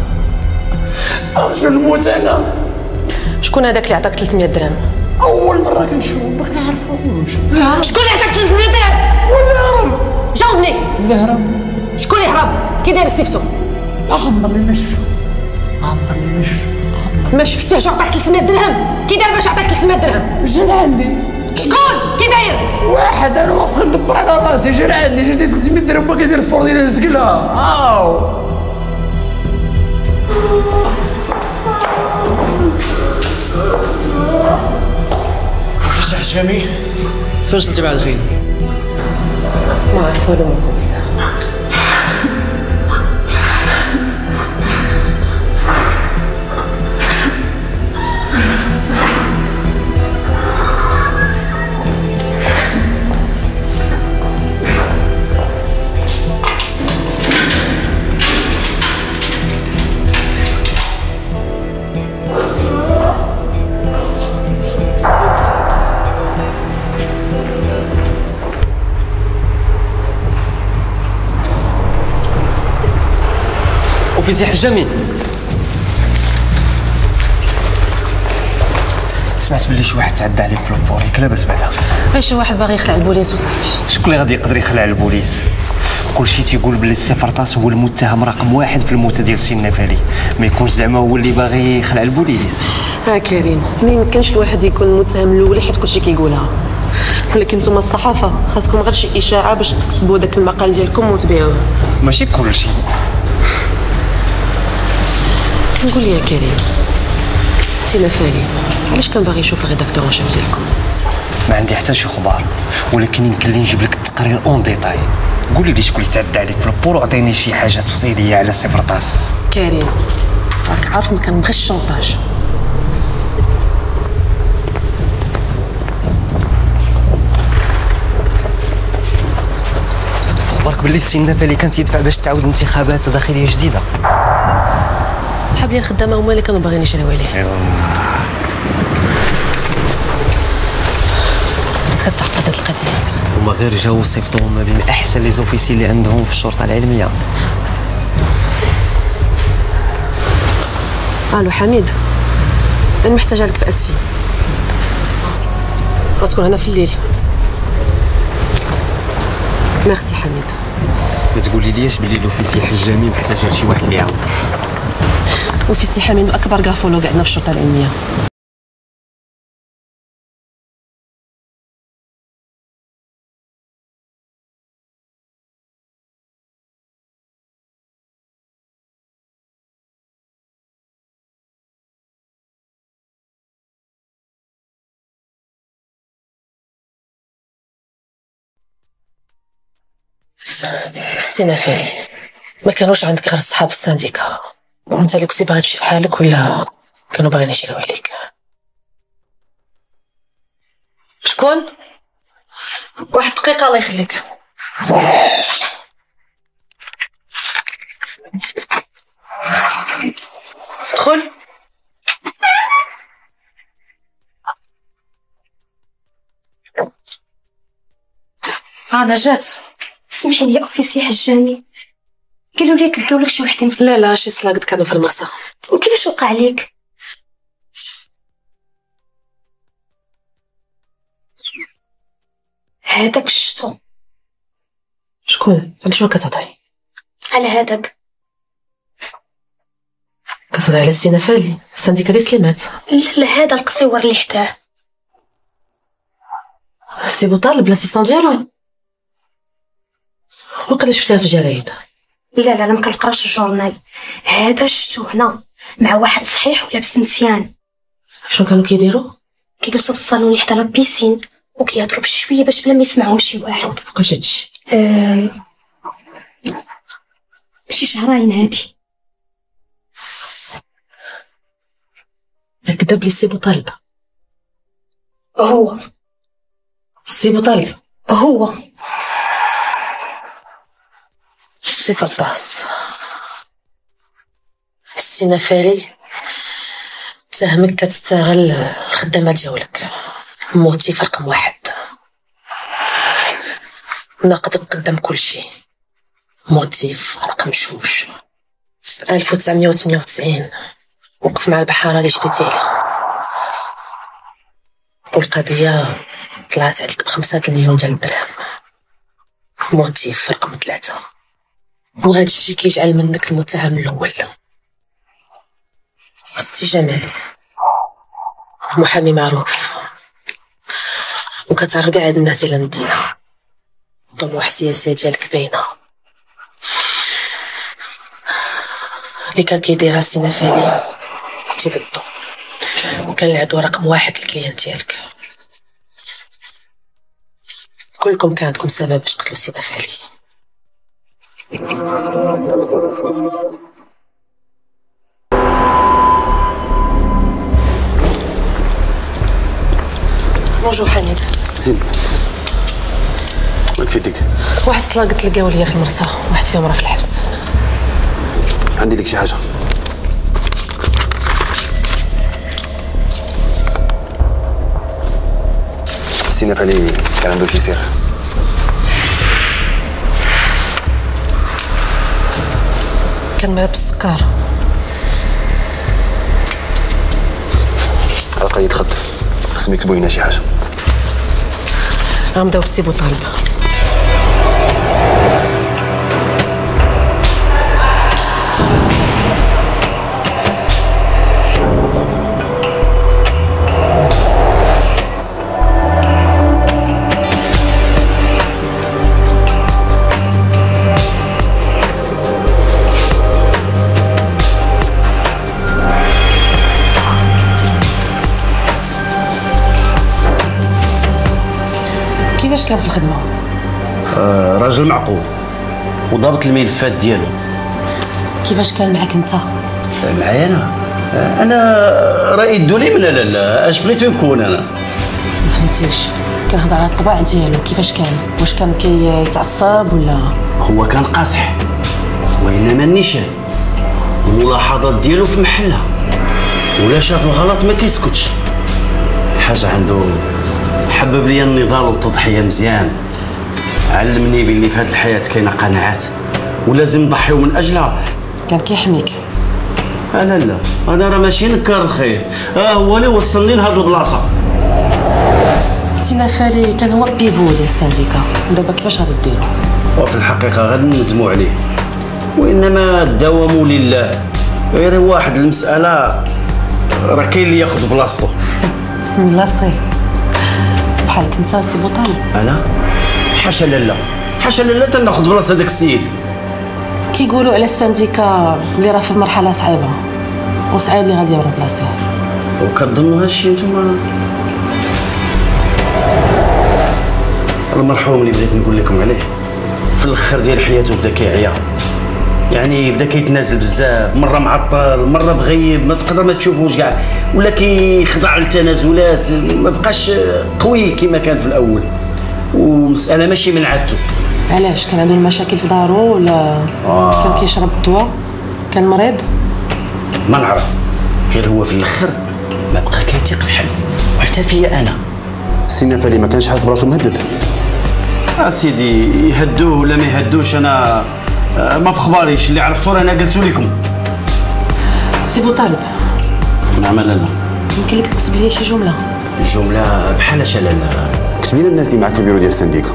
شنو نموت انا؟
شكون هذاك اللي عطاك 300 درهم؟
اول مره كنشوف ما كنعرفوش.
شكون اللي عطاك 300 درهم؟
ولا هرب؟
جاوبني.
لا هرب.
شكون اللي هرب؟ كي داير سيفتو؟
عمرني ما شفتو، عمرني ما شفتو.
ما شفتيهش عطاك 300 درهم؟ كي داير باش عطاك 300 درهم؟
جا لعندي.
شكون؟ كي داير؟
واحد انا واقف ندبر على راسي، جا لعندي جا لي 300 درهم باقي يدير الفور ديال الزقله.
فاش حشامي؟ فين وصلتي مع الخيل؟
ما عرف والو من الكوميسار.
اوفيسي حجامي، سمعت بلي شي واحد تعدى عليك في البوريك، لاباس بعدا؟
غير شي واحد باغي يخلع البوليس وصافي.
شكون اللي غادي يقدر يخلع البوليس؟ كلشي تيقول بلي السي فرطاس هو المتهم رقم 1 في الموتة ديال سي النفالي، ما يكونش زعما هو اللي باغي يخلع البوليس.
كريم ما يمكنش الواحد يكون المتهم الاول حيت كلشي كيقولها، ولكن نتوما الصحافه خاصكم غير شي اشاعه باش تكسبوا داك المقال ديالكم وتبيعوه.
ماشي كلشي.
نقول لي يا كريم، سي نفالي علاش كان باغي يشوف الريداكتور شاف ديالكم؟
ما عندي حتى شي خبار، ولكن يمكن لي نجيب لك التقرير اون ديتاي. قولي لي شكون اللي تعدى عليك في البور وعطيني شي حاجه تفصيليه على السي فرطاس.
كريم راك عارف ما كنبغيش الشونطاج.
اخبارك باللي السي النفالي كان تيدفع باش تعاود انتخابات داخليه جديده؟
صحاب لي الخدامه هما اللي كانوا باغيين يشريو عليه. كتعقد هاد القضيه.
هما غير جاو صيفطوا ما بين احسن لي زوفيسي اللي عندهم في الشرطه العلميه.
الو حميد، انا محتاجه لك في اسفي، غتكون هنا في الليل. ميرسي حميد.
ما تقولي ليش باللي لوفيسي حجامي محتاجه لشي واحد اللي يعاون.
وفيسي حميد اكبر كافولو عندنا في الشرطه العلميه. السي نفالي، ما كانوش عندك غير صحاب السانديكا، وانت اللي كنتي باغي تمشي بحالك ولا كانوا باغيين يشيلوا عليك؟ شكون؟ واحد دقيقة الله يخليك. دخل. نجات،
سمحي لي اوفيسي حجامي، قالوا لي لقاو لك شي وحدين في
لا شي سلاقط كانوا في المرسى.
وكيفاش وقع عليك؟ هذاك شفتو.
شكون؟ على شنو كتهضري؟
على هذاك.
كتهضري على السي نفالي السنديكاليست اللي مات؟
لا هذا القصيور اللي حداه.
السي بوطالب الاسيستون ديالو؟ وقيلا شفتها في الجرايد.
لا ما كنقراش الجورنال. هذا شفتو هنا مع واحد صحيح ولابس مزيان.
شنو كانوا كيديروا؟
كيجلسوا في الصالون اللي حدا لابيسين وكيهضروا بشويه باش بلا ما يسمعهم شي واحد.
فوقاش هادشي؟
شي شهرين هادي.
كذاب لي السي بوطالب.
هو
السي بوطالب
هو
السي فطاس. السي نفالي تهمك كتستغل الخدامه ديالك. موتيف رقم 1 ناقضك قدام كلشي. موتيف رقم 2 في 1998 وقف مع البحاره اللي جريتي عليهم، والقضيه طلعت عليك ب5 مليون ديال الدرهم. موتيف رقم 3 وهذا الشيء كيجعل منك المتهم الاول. السي جمالي محامي معروف وكتعرف كاع هاد الناس ديال المدينه. الطموح السياسي ديالك باينه. اللي كان كيديرها السي نفالي كنتي ضدو، وكان العدو رقم 1 الكليان ديالك. كلكم كان عندكم سبب باش تقتلوا السي نفالي. بونجور حميد.
زين مالك في يديك؟
واحد سلاقط لقاو ليا في المرسى، واحد فيهم راه في الحبس.
عندي لك شي حاجه. السي نفالي كان عنده شي سر.
كان مريض بالسكر.
على قيد خط خصهم يكتبوا لنا شي حاجه.
راهم بداو بالسي بوطالب. كيفاش كانت في الخدمه؟
راجل معقول وضابط الملفات ديالو.
كيفاش كان معاك انت؟
معايا انا رائد دولي من لا اش بغيتو نكون انا؟
ما فهمتيش. كنهضر على الطبع ديالو، كيفاش كان؟ واش كان كيتعصب ولا؟
هو كان قاصح وانما النشان الملاحظات ديالو في محلها، ولا شاف الغلط ما كيسكتش. حاجه عنده حبب لي النضال والتضحيه مزيان، علمني باللي في هذه الحياه كاينه قناعات ولازم نضحيو من اجلها.
كان كيحميك؟
انا لا، انا راه ماشي نكار الخير، هو اللي وصلني لهاد البلاصه.
سي نفالي كان هو بيفو ديال السانديكا، دابا كيفاش غادي ديرو؟
وفي الحقيقه غادي ندموا عليه، وانما الدوام لله. غير واحد المساله راه كاين اللي ياخذ بلاصتو.
بلاصتي بحالك انت سي بوطال؟
انا حاشا لالا، حاشا لالا تناخذ بلاصه هذاك السيد.
كيقولوا على السانديكا اللي راه في مرحله صعيبه وصعيب اللي غادي يمر بلاصتها.
وكتظنوا هادشي نتوما؟ المرحوم اللي بغيت نقول لكم عليه في الاخر ديال حياته بدا كيعيا، يعني بدا كيتنازل بزاف، مره معطل مره بغيب، ما تقدر ما تشوفوش كاع، ولا كيخضع للتنازلات، ما بقاش قوي كما كان في الاول، ومساله ماشي من عادته.
علاش؟ كان عنده المشاكل في دارو ولا كان كيشرب الدواء؟ كان مريض؟
ما نعرف، غير هو في الاخر ما بقى كيثيق في حد، وحتى فيا انا.
سي نفالي ما كانش حاسس براسو مهدد؟
سيدي يهدوه ولا ما يهدوش انا ما في خباريش، اللي عرفتو انا قلتو لكم.
سي بوطالب،
نعم لالا،
يمكن لك تكتب لي شي جمله؟
جمله بحال اش لالا؟
كتب لنا الناس اللي معاك في البيرو ديال السنديكا.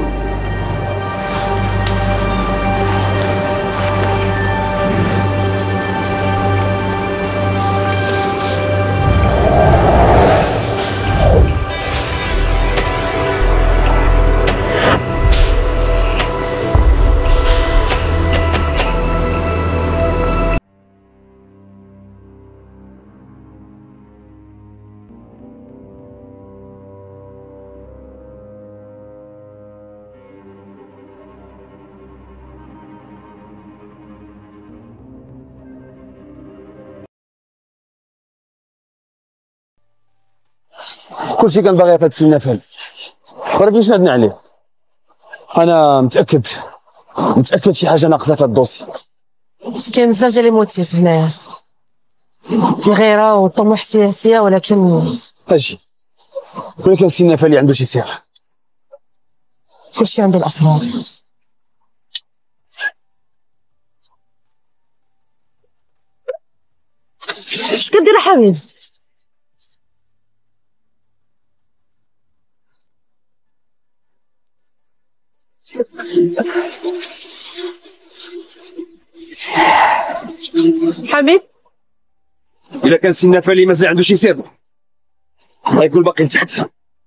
كلشي كان باغي في هاد السي نفال، ولكن شنو عندنا عليه؟ انا متاكد شي حاجه ناقصه في هاد الدوسي.
كاين بزاف ديال لي موتيف هنايا، الغيره والطموح السياسيه، ولكن
اجي ولكن السي نفال عنده شي سر.
كلشي عنده الاسرار. اش كدير حبيب؟ حميد،
الا كان سي نفالي مازال عنده شي سر الله يكون باقي لتحت.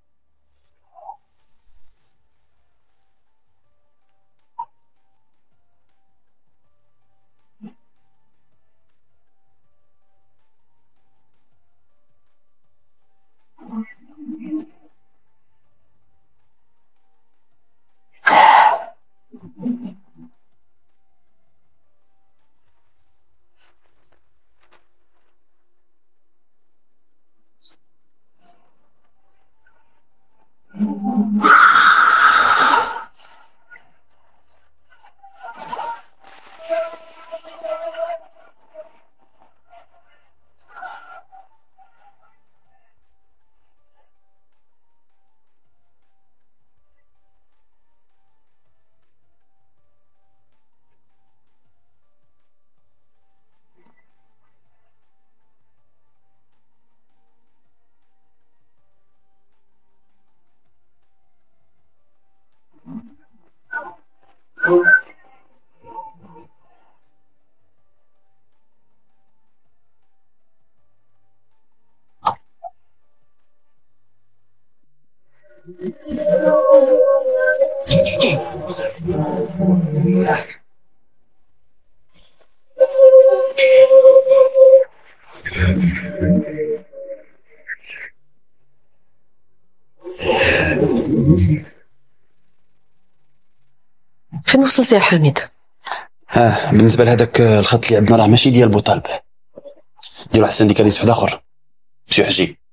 فين وصلت يا حميد؟
بالنسبه لهذاك الخط اللي عندنا راه ماشي ديال بوطالب، ديال واحد السنديكاليست واحد اخر، مسيو حجي.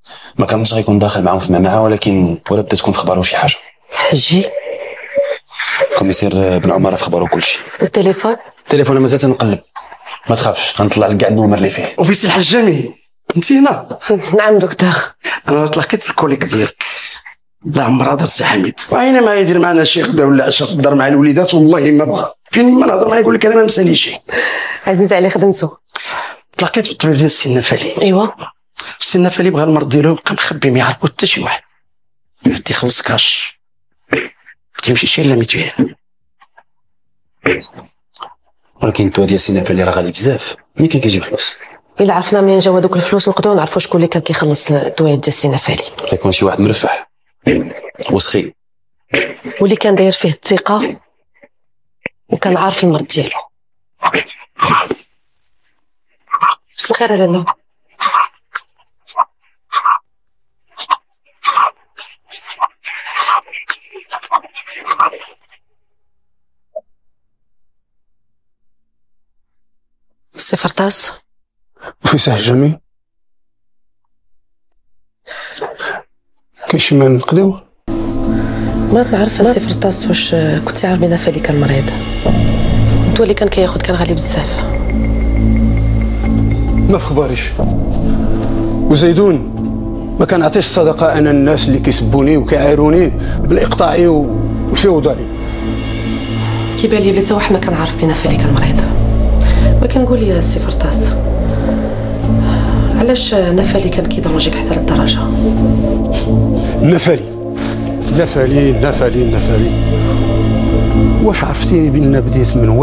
ما كنظنش غيكون داخل معاهم في المعمعه، ولكن ولا بدا تكون في خبارو شي حاجه.
حجي
كوميسير بن عمر في خبارو كلشي.
التليفون
مازال تنقلب، ما تخافش غنطلع لك كاع النمر اللي فيه.
وفي الحجامي انت هنا؟
نعم دكتور.
انا تلاقيت بالكوليك ديالك الله عمرها دار سي حميد، وعينا ما يدير معنا شي غدا ولا عشاء في الدار مع الوليدات، والله ما بغى. فين ما نهضر معاه يقول لك انا ما مسالي شي.
عزيز عليه خدمته.
تلاقيت بالطبيب ديال السي النفالي.
ايوا
السي النفالي بغى المرض ديالو يبقى مخبي ما يعرفو حتى شي واحد، حتى يخلص كاش تيمشي شي لا ميتويال.
ولكن الدواء ديال السي النفالي راه غالي بزاف، منين كان كيجيب الفلوس؟
الا عرفنا منين جاو هذوك الفلوس نقدروا نعرفوا شكون اللي كان كيخلص الدوايات ديال السي النفالي.
كيكون شي واحد مرفح وسخي
واللي كان داير فيه الثقه وكان عارف المرض ديالو. بس الخير يا لاله. سي فرطاس
وفي ساح الجميع كاين شي ما نقداو؟
بغيت نعرف السي فرطاس واش كنتي عارف بان نفالي كان مريض؟ الدواء اللي كان كياخد كان غالي بزاف.
ما في خباريش. وزيدون ما كنعطيش الصدقه انا الناس اللي كيسبوني وكيعايروني بالاقطاعي والفيوضالي.
كيبان لي بلي حتى واحد ما كان عارف بان نفالي كان مريض. ولكن قول لي السي فرطاس، علاش نفالي كان كيدرجك حتى للدرجه؟
نفالي واش عرفتيني بان بديت من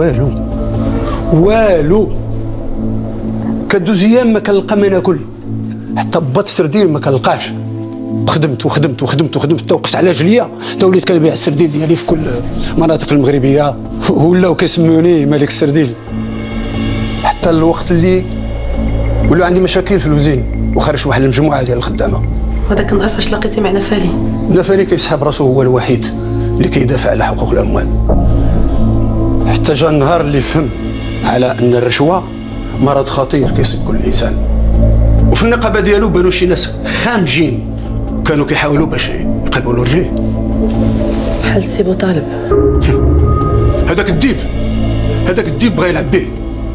والو كدوز ايام ما كنلقى ما ناكل، حتى بات السردين ما كنلقاش. خدمت حتى وقفت على رجليا، حتى وليت كنبيع السردين ديالي في كل المناطق المغربيه، ولاو كيسموني ملك السردين. حتى الوقت اللي ولاو عندي مشاكل في الوزين وخرج واحد المجموعه ديال الخدامه.
هذا كنعرف واش لقيتي مع نفالي.
نفالي كيسحب راسو، هو الوحيد اللي كيدافع على حقوق الاموال. حتى جا النهار اللي فهم على ان الرشوه مرض خطير كيصيب كل انسان. وفي النقابه ديالو بانوا شي ناس خامجين كانوا كيحاولوا باش يقلبوا له رجليه.
بحال سي بوطالب.
هذاك الديب بغا يلعب به.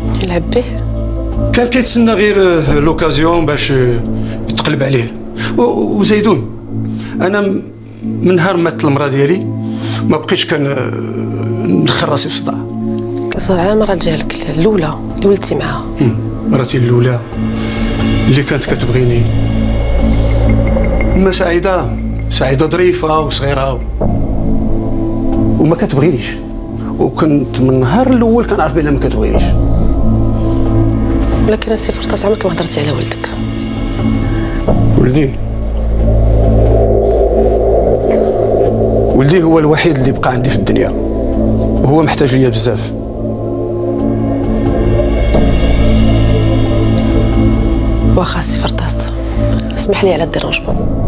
كان كيتسنى غير لوكازيون باش يتقلب عليه. وزيدون انا من نهار مات المراه ديالي ما بقيتش ندخل راسي في صداع.
كتصور على المراه ديالك الاولى اللي ولدتي معاها؟
مراتي الاولى اللي كانت كتبغيني، ما سعيده ظريفه وصغيره وما كتبغينيش، وكنت من النهار الاول كنعرف بان ما كتبغينيش.
ولكن السي فرطاس عمرك ما هضرتي على ولدك.
ولدي هو الوحيد اللي بقى عندي في الدنيا، وهو محتاج ليا بزاف.
واخا السي فرطاس، اسمح لي على الديرونجمون.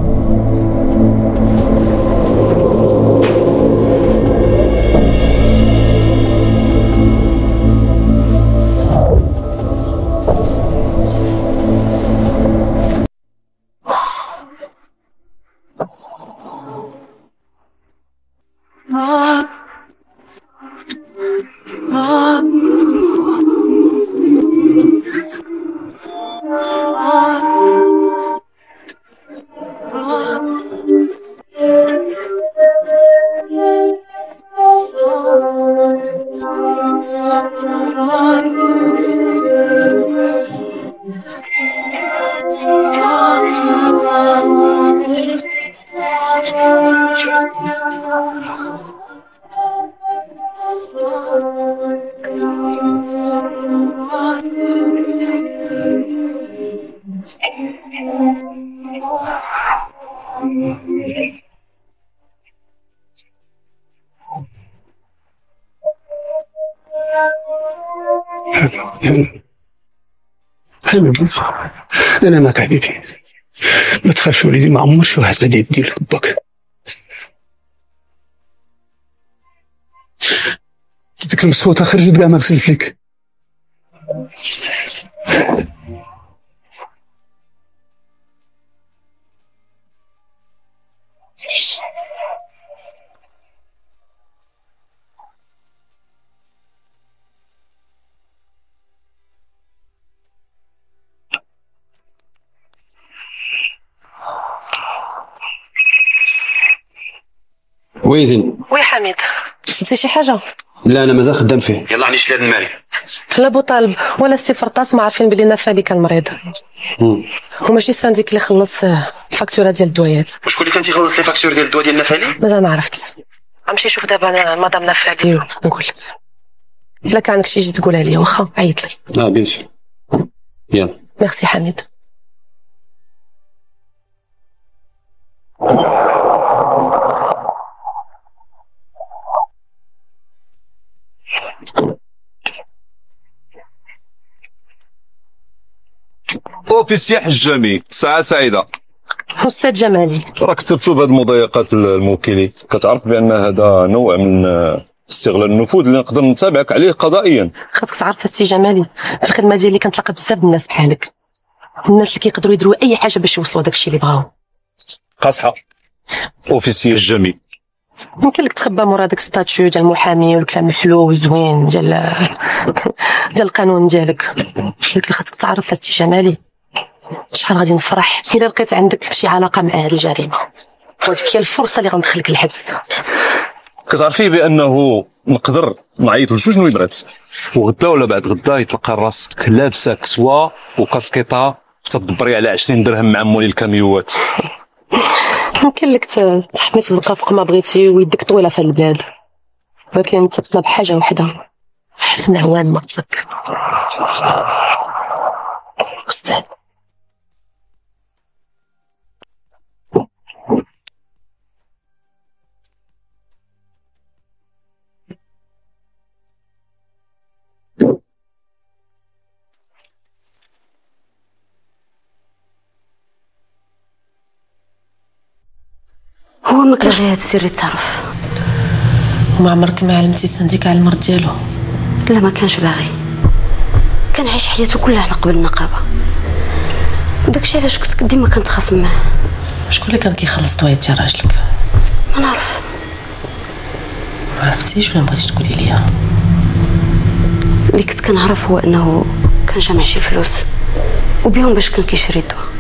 حبيبي انا معك حبيبي، ما تخافش وليدي، ما عمرش واحد غادي يدي لك باك. ديك المسخوطه خرجت كاع ما غسلت لك.
وي زين.
وي حميد، كسبتي شي حاجه؟
لا انا مازال خدام فيه.
يلا عندي شلاد المالي.
لا بو طالب ولا سي فرطاس ما عارفين بلي نفالي كان مريض. وماشي السانديك اللي خلص الفاكتوره ديال الدويات.
وشكون اللي كان تيخلص لي فاكتور ديال الدواء ديال نفالي؟
مازال ما عرفت. غنمشي نشوف دابا انا مدام نفالي ونقول لك. الا كان عندك شي جي تقولها لي واخا عيط لي.
بيان سور. يلا.
ميرسي حميد.
اوفيسي حجامي، ساعة سعيدة.
أستاذ جمالي،
راك ترتب بهذه المضايقات الموكلين، كتعرف بأن هذا نوع من استغلال النفوذ اللي نقدر نتابعك عليه قضائيا.
خاصك تعرف السي جمالي، الخدمة ديالي كنتلاقى بزاف الناس بحالك، الناس اللي كيقدروا يديروا أي حاجة باش يوصلوا داك الشيء اللي بغاو.
قاصحة. اوفيسي حجامي.
يمكن لك تخبى مورا داك ستاتيو ديال المحامي والكلام الحلو والزوين ديال القانون ديالك، ولكن خاصك تعرف السي جمالي شحال غادي نفرح الا لقيت عندك شي علاقه مع هذه الجريمه، وهذيك هي الفرصه اللي غندخلك الحبس.
كتعرفي بانه نقدر نعيط لجوج نويبات وغدا ولا بعد غدا يتلقى راسك لابسه كسوه وكاسكيطه وتدبري على 20 درهم مع مولي الكاميوات.
يمكن لك تحطني في الزنقه فوق ما بغيتي ويدك طويله في البلاد، ولكن انت تطلب حاجه وحده، حسن عوان مرتك. استاذ
هو ما كان غير هاد السر يتعرف.
وما عمرك ما علمتي سانديك على المرض ديالو؟
لا ما كانش باغي، كان عايش حياته كلها على قبل النقابه، وداكشي علاش كنت ديما كنتخاصم معاه.
شكون اللي كان كيخلص طويات ديال راجلك؟
ما نعرف.
ما عرفتيش ولا بغيتيش تقولي ليا؟
اللي كنت كنعرف هو انه كان جامع شي فلوس وبيهم باش كان كيشري الدواء.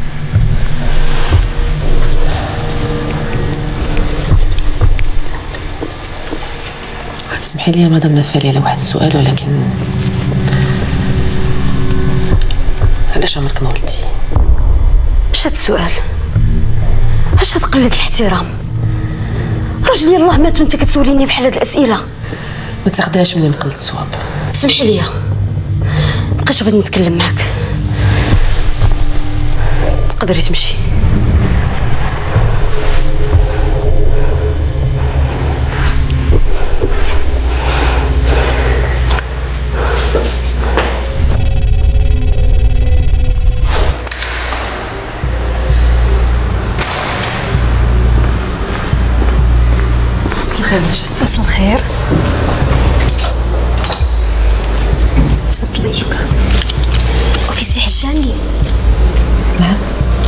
اسمحي لي مدام نفالي على واحد السؤال، ولكن علاش عمرك ما ولدتي؟
اش هاد السؤال؟ اش هاد قلة الاحترام؟ راجل يلاه مات وانت كتسوليني بحال هاد الاسئله.
ما تاخديهاش مني مقلة الصواب.
سمحي لي مابقيتش بغيت نتكلم معاك، تقدري تمشي.
مساء الخير.
تفضلي.
شكرا.
اوفيسي حجامي.
نعم.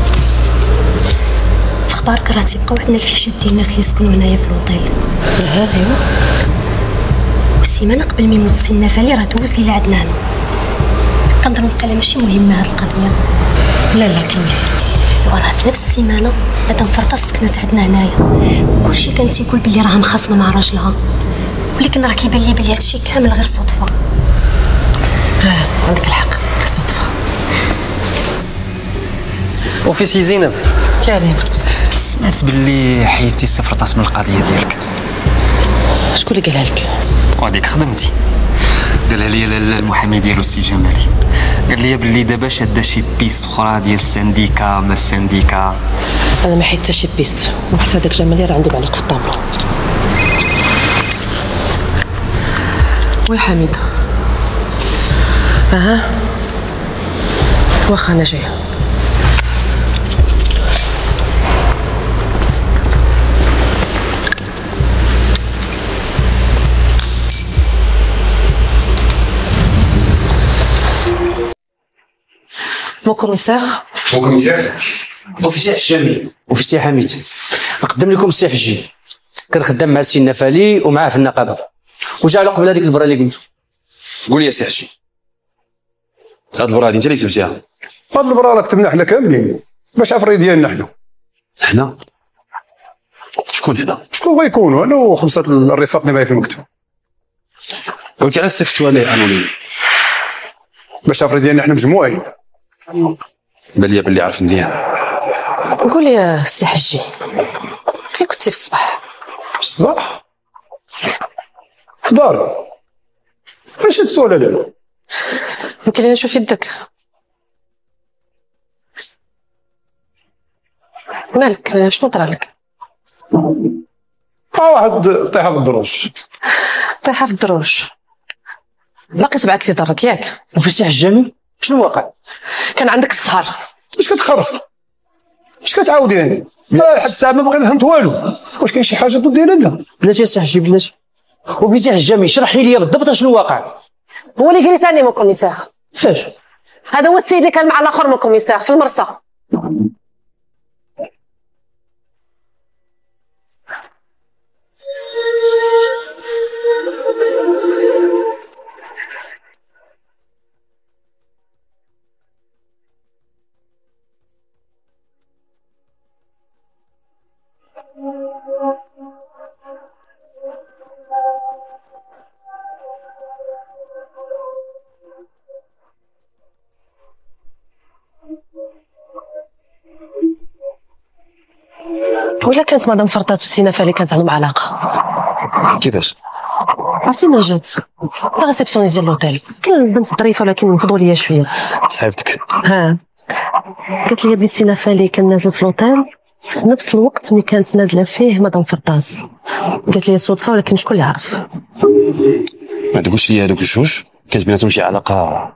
في اخبارك راه تيبقاو عندنا الفيشات ديال الناس اللي يسكنوا هنايا في الوطيل.
ايوا.
والسيمانه قبل ما يموت السي نفالي راه دوز ليله عندنا هنا. كنظن وقيلا ماشي مهمه هاد القضيه.
لا كملي.
وراه في نفس السيمانه مدام فرطاس سكنت عندنا هنايا، كلشي كان تيقول بلي راها مخاصمه مع راجلها، ولكن راه كيبان لي بلي هادشي كامل غير صدفه.
عندك الحق، صدفه.
اوفيسي زينب.
كريم،
سمعت باللي حيدتي السي فرطاس من القضيه ديالك.
شكون اللي قالها لك؟
وهاديك خدمتي، قالها لي المحامي ديالو السي جمالي، قال لي باللي دابا شاده شي بيست اخرى ديال السنديكا ما السنديكا.
انا ما حيت حتى شي بيست، وحتى هذاك جمالي راه عنده معلق في الطابلو. وي حميد. واخا انا جايه. مون كوميسار.
اوفيسي حجامي. اوفيسي حميد. نقدم لكم السي حجي، كان خدام مع السي نفالي ومعاه في النقابه، وجا على قبل هذيك البرا اللي قلتو.
قول لي يا سي حجي، هاد البرا هادي انت اللي كتبتيها؟
هاد البرا راه كتبنا حنا كاملين باش عفري ديالنا حنا.
شكون هنا؟
شكون غيكونوا؟ انا وخمسه الرفاق اللي معايا في المكتب.
ولكن علاش صيفطوا عليه انونيم؟
باش عفري ديالنا حنا مجموعين.
بان لي باللي عارف مزيان.
قول لي يا سي حجي، فين كنتي في الصباح؟
في الصباح؟ في داري. علاش هاد السؤال هذا؟
يمكن لي نشوف يدك. مالك شنو طرا لك؟
واحد طيحه في الدروج.
طيحه في الدروج؟ باقي تبعك اللي ضرك ياك؟
وفي سي حجامي شنو واقع؟
كان عندك السهر.
اش كتخرف؟ اش كتعاود يعني؟ لحد الساعه ما باقي فهمت والو. واش كاين شي حاجه ضدي لا؟
بلاتي يا سي حجي بلاتي. وفي سي حجامي شرح لي بالضبط شنو واقع.
هو اللي جلساني مون كوميسار.
فاش؟
هذا هو السيد اللي كان مع الاخر مون كوميسار في المرسى. ولا كانت مدام فرطات وسي نفالي كانت عندهم علاقه؟
كيفاش؟
عرفتي نجات لا ريسبسيونيست ديال لوطيل، كان بنت ظريفه ولكن فضوليه شويه.
صاحبتك؟
ها قالت لي بلي سي نفالي كان نازل في لوطيل في نفس الوقت اللي كانت نازله فيه مدام فرطاس. قالت لي صدفه ولكن شكون اللي عرف؟
ما تقولش لي هذوك الجوج كانت بيناتهم شي علاقه.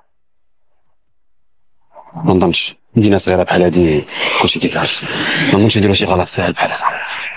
ما نظنش مدينه صغيره بحال هادي كلشي كيتعرف. ما نظنش يديروا شي غلط ساهل بحال هذا.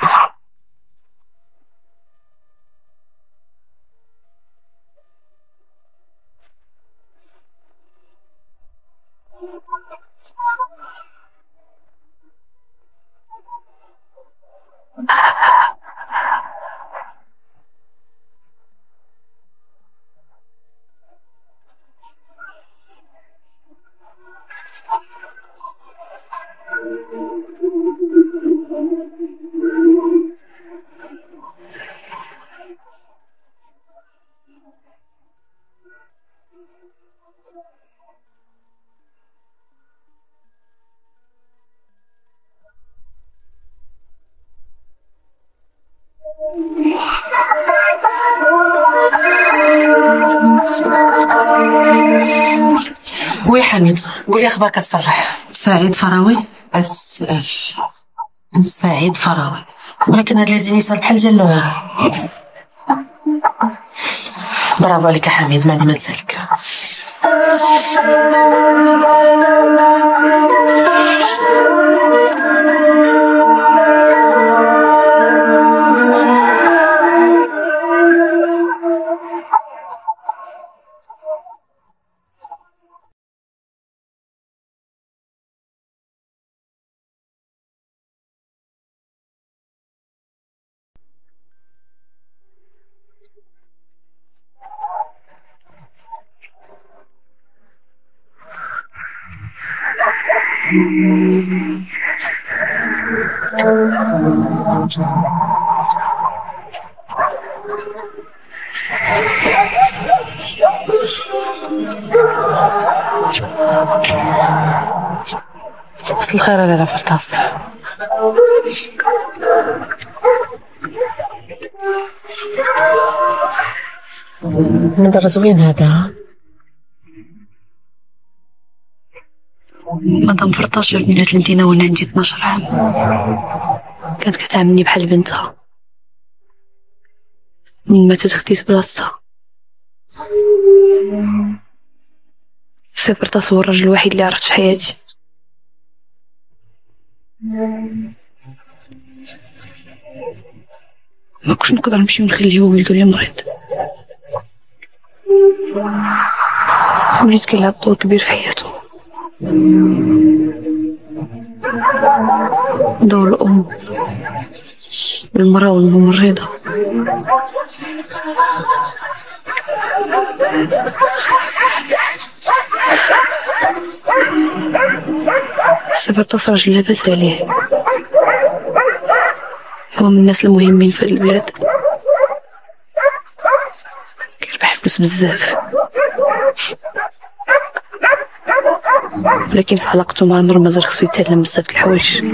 وي حميد قول لي اخبار كتفرح. سعيد فراوي اسف سعيد فراوي، ولكن هاد لي زينيسات بحال ديال برافو عليك يا حميد، ما عندي ما نسالك. بس الخير على لا فرطاس. منظر زوين هذا.
مدام فرطاس جابني لهاد المدينة وانا عندي 12 عام، كانت كتعاملني بحال بنتها. من ماتت خديت بلاصتها. سي فرطاس هو الراجل الوحيد اللي عرفت في حياتي. ما كنتش نقدر نمشي ونخليه هو ولدو اللي مريض. وليت كيلعب دور كبير في حياته، دور الأم والمرأة والممرضة. سي فرطاس راجل لاباس عليه، هو من الناس المهمين في هاد البلاد، كيربح فلوس بزاف، ولكن في علاقته مع المرمزر خصو يتعلم بزاف د الحوايج.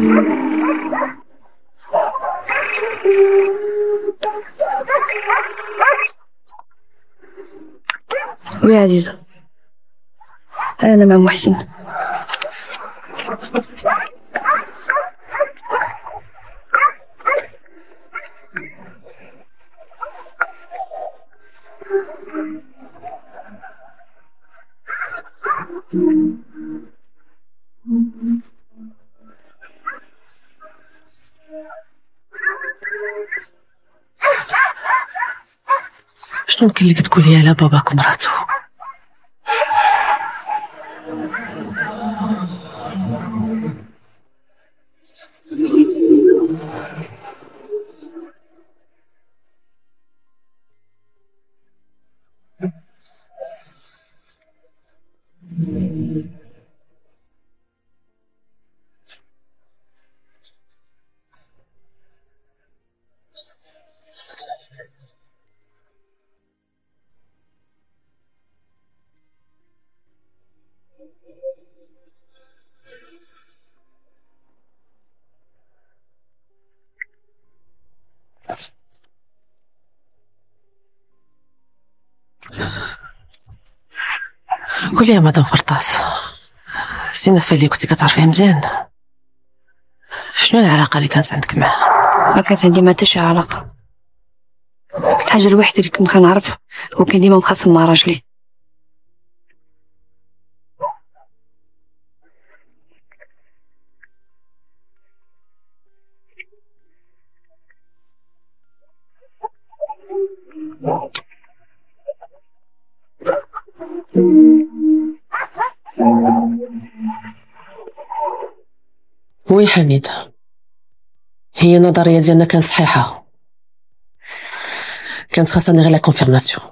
وي عزيزة، أنا مع محسن.
شنو يمكن لك تقولي على باباك ومراتو؟ قولي يا مدام فرطاس، سي نفالي كنتي كتعرفيه مزيان، شنو العلاقه اللي كانت عندك معاه؟
ما كانت عندي ما حتى شي علاقه. الحاجه الوحيده اللي كنت كنعرف هو كان ديما مخاصم مع راجلي.
وي حميد، هي النظريه ديالنا كانت صحيحه، كانت خاصني غير لا كونفيرماسيون.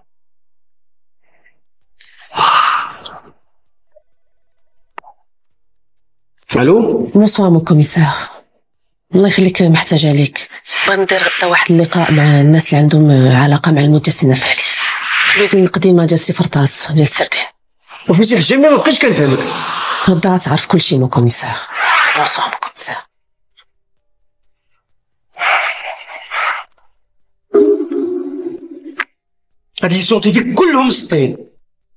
الو
بونسوار مون كوميسار، الله يخليك محتاجه ليك. بغيت ندير غدا واحد اللقاء مع الناس اللي عندهم علاقه مع المدير سي نفالي في الوزن القديمه ديال سي فرطاس ديال السردين.
وفي شي حاجه ما بقيتش كنفهمك.
غدا تعرف كلشي مون كوميسار. بونسوار مون كوميسار.
هاد لي سونتيفيك كلهم مسطين.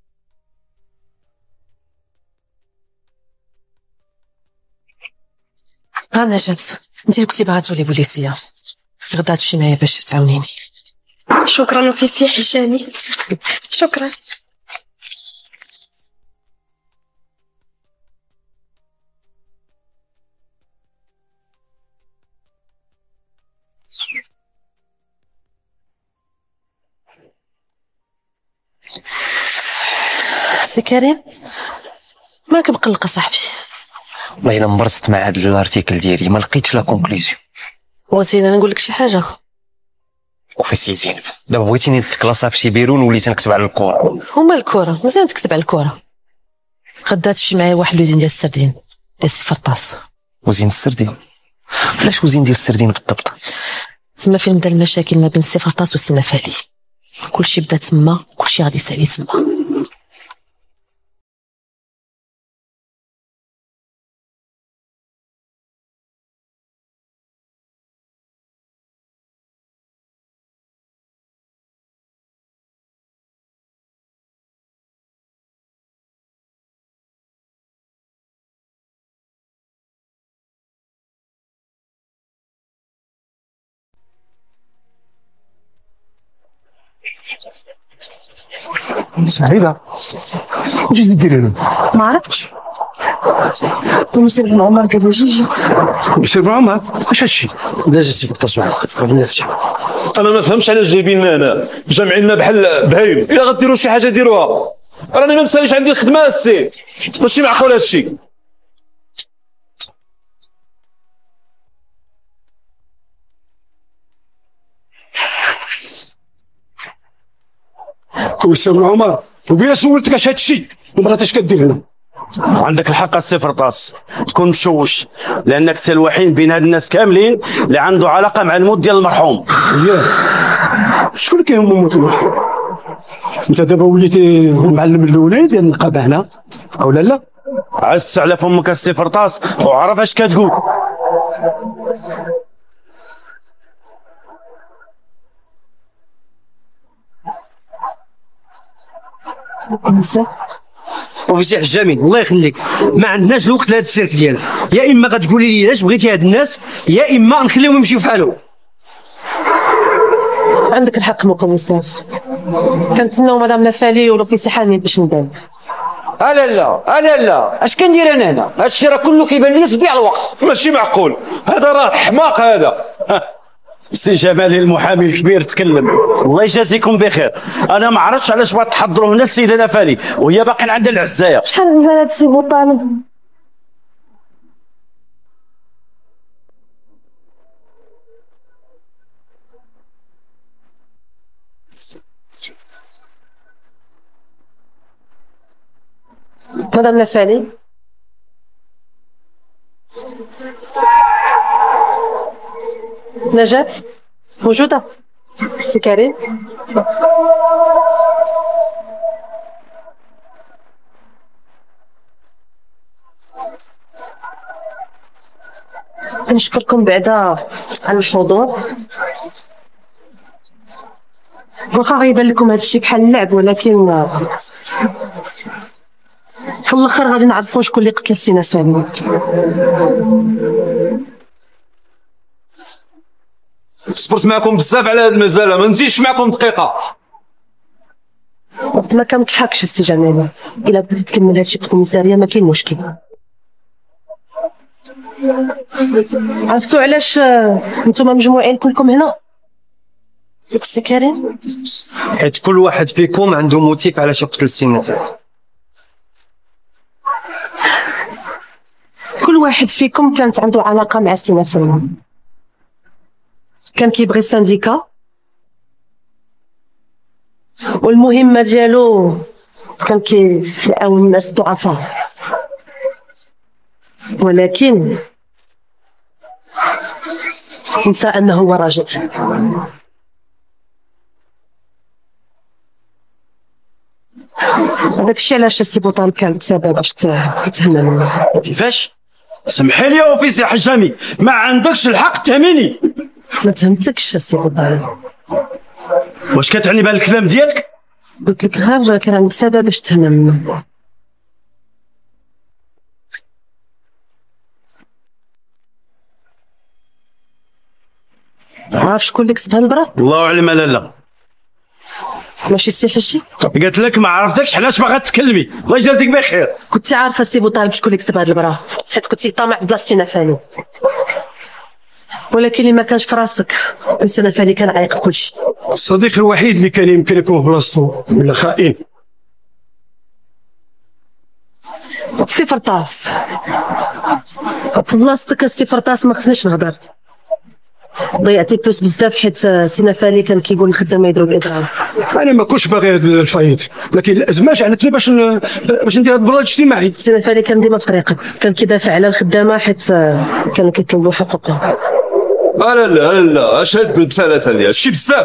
ها نجاة، انت اللي كنتي باغا تولي بوليسيه، غدا تمشي معايا باش تعاونيني.
شكرا وفي حجاني. شكرا.
سي كريم، مالك مقلقه صاحبي؟
والله الا مبرزت مع هاد الارتيكل ديالي، ما لقيتش لا كونكلوزيون.
بغيتيني انا نقول لك شي حاجه؟
وفي سي زينب، دابا بغيتيني نتكلاصا في شي بيرون وليت نكتب على الكره.
هما الكره مزيان تكتب على الكره. غدا تمشي معايا واحد الوزين ديال السردين ديال سي فرطاس.
وزين السردين؟ علاش وزين ديال السردين بالضبط؟
تما فين بدا المشاكل ما بين سي فرطاس وسي نفالي، كلشي بدا تما، كلشي غادي يسالي تما.
سعيدة، واش ديري هنا؟
ما عرفتش. كوميسير بن عمر قال لي جيت.
كوميسير بن عمر؟ واش هادشي؟
بلا جاتي في الطاس واحد بلاتي.
انا ما فهمتش علاش جايبيننا هنا، جامعيننا بحال بهايم. الا غديروا شي حاجه ديروها، راني ما مساليش عندي الخدمه السي، ماشي معقول هادشي.
كوميسير بن عمر، وبيلا سولتك اش هادشي ومرات اش كدير هنا؟
عندك الحق السي فرطاس تكون مشوش، لانك انت الوحيد بين هاد الناس كاملين اللي عنده علاقه مع الموت ديال المرحوم.
شكون اللي كيهمو موت المرحوم؟ انت دابا وليتي المعلم الاولاني ديال النقابه هنا او لا؟
عس على فمك السي فرطاس وعرف اش كتقول.
وفي حجامي الله يخليك، ما عندناش الوقت لهذا السيرك ديالك، يا اما غتقولي لي علاش بغيتي هاد الناس، يا اما نخليهم يمشيو فحالهم.
عندك الحق مكوميسار، كنتسناو مدام نفالي ولو في حامد باش نبان.
لا اش كندير انا هنا؟ هادشي راه كله كيبان لي تضيع الوقت.
ماشي معقول، هذا راه حماق هذا. سي جمالي المحامي الكبير تكلم، الله يجازيكم بخير. انا ما عرفتش علاش بغات تحضروا هنا السيده نفالي وهي باقي عندها العزايه.
شحال مزال هاد السي بوطالب؟
مدام نفالي نجاة موجودة؟ سي كريم نشكركم بعدا على الحضور. واخا غيبان لكم هادشي بحال اللعب، ولكن في الاخر غادي نعرفوا شكون اللي قتل سي نفالي.
صبرت معكم بزاف على هاد المساله، ما نزيدش معكم دقيقه.
ما كنضحكش السي جمالي، الا بغيتي تكمل هادشي في الكوميساريه ما كاين مشكل. عرفتوا علاش نتوما مجموعين كلكم هنا؟ السي كريم
حيت كل واحد فيكم عنده موتيف علاش يقتل السي نفالي.
كل واحد فيكم كانت عنده علاقه مع السي نفالي، كان كيبغي السانديكا والمهمه ديالو كان كيعاون الناس الضعفاء، ولكن نسى انه هو راجل. هذاك الشيء علاش السي بوطالب كان سبب باش تهنى منه.
كيفاش؟ سمحي لي يا اوفيسي حجامي، ما عندكش الحق تهميني.
ما تهمتكش السي بوطالب.
واش كتعني بهذا الكلام ديالك؟
قلت لك غير كان عندك سبب باش تهنى منه. عارف شكون اللي كسب هالبرا؟
الله اعلم. لا
ماشي السي حجي؟
قالت لك ما عرفتكش علاش باغا تكلمي، الله يجازيك بخير.
كنتي عارفه السي بوطالب شكون اللي كسب هاد البرا، حيت كنتي طامع بلاصتي نفالي، ولكن اللي ما كانش في راسك السي نفالي كان عايق كلشي.
الصديق الوحيد اللي كان يمكن يكون في بلاصتو ولا خائن.
سي فرطاس في بلاصتك السي فرطاس ما خصنيش نهضر، ضيعتي فلوس بزاف حيت سي نفالي كان كيقول الخدامه يديروا الاضراب.
انا ما كنتش باغي هذا الفايت، لكن الازمه جعلتني باش ندير هذا البرنامج الاجتماعي.
سي نفالي كان ديما في طريقك، كان كيدافع على الخدامه حيت كانوا كيطلبوا حقوقهم.
لا اشهد بمثالة لي هادشي بزاف.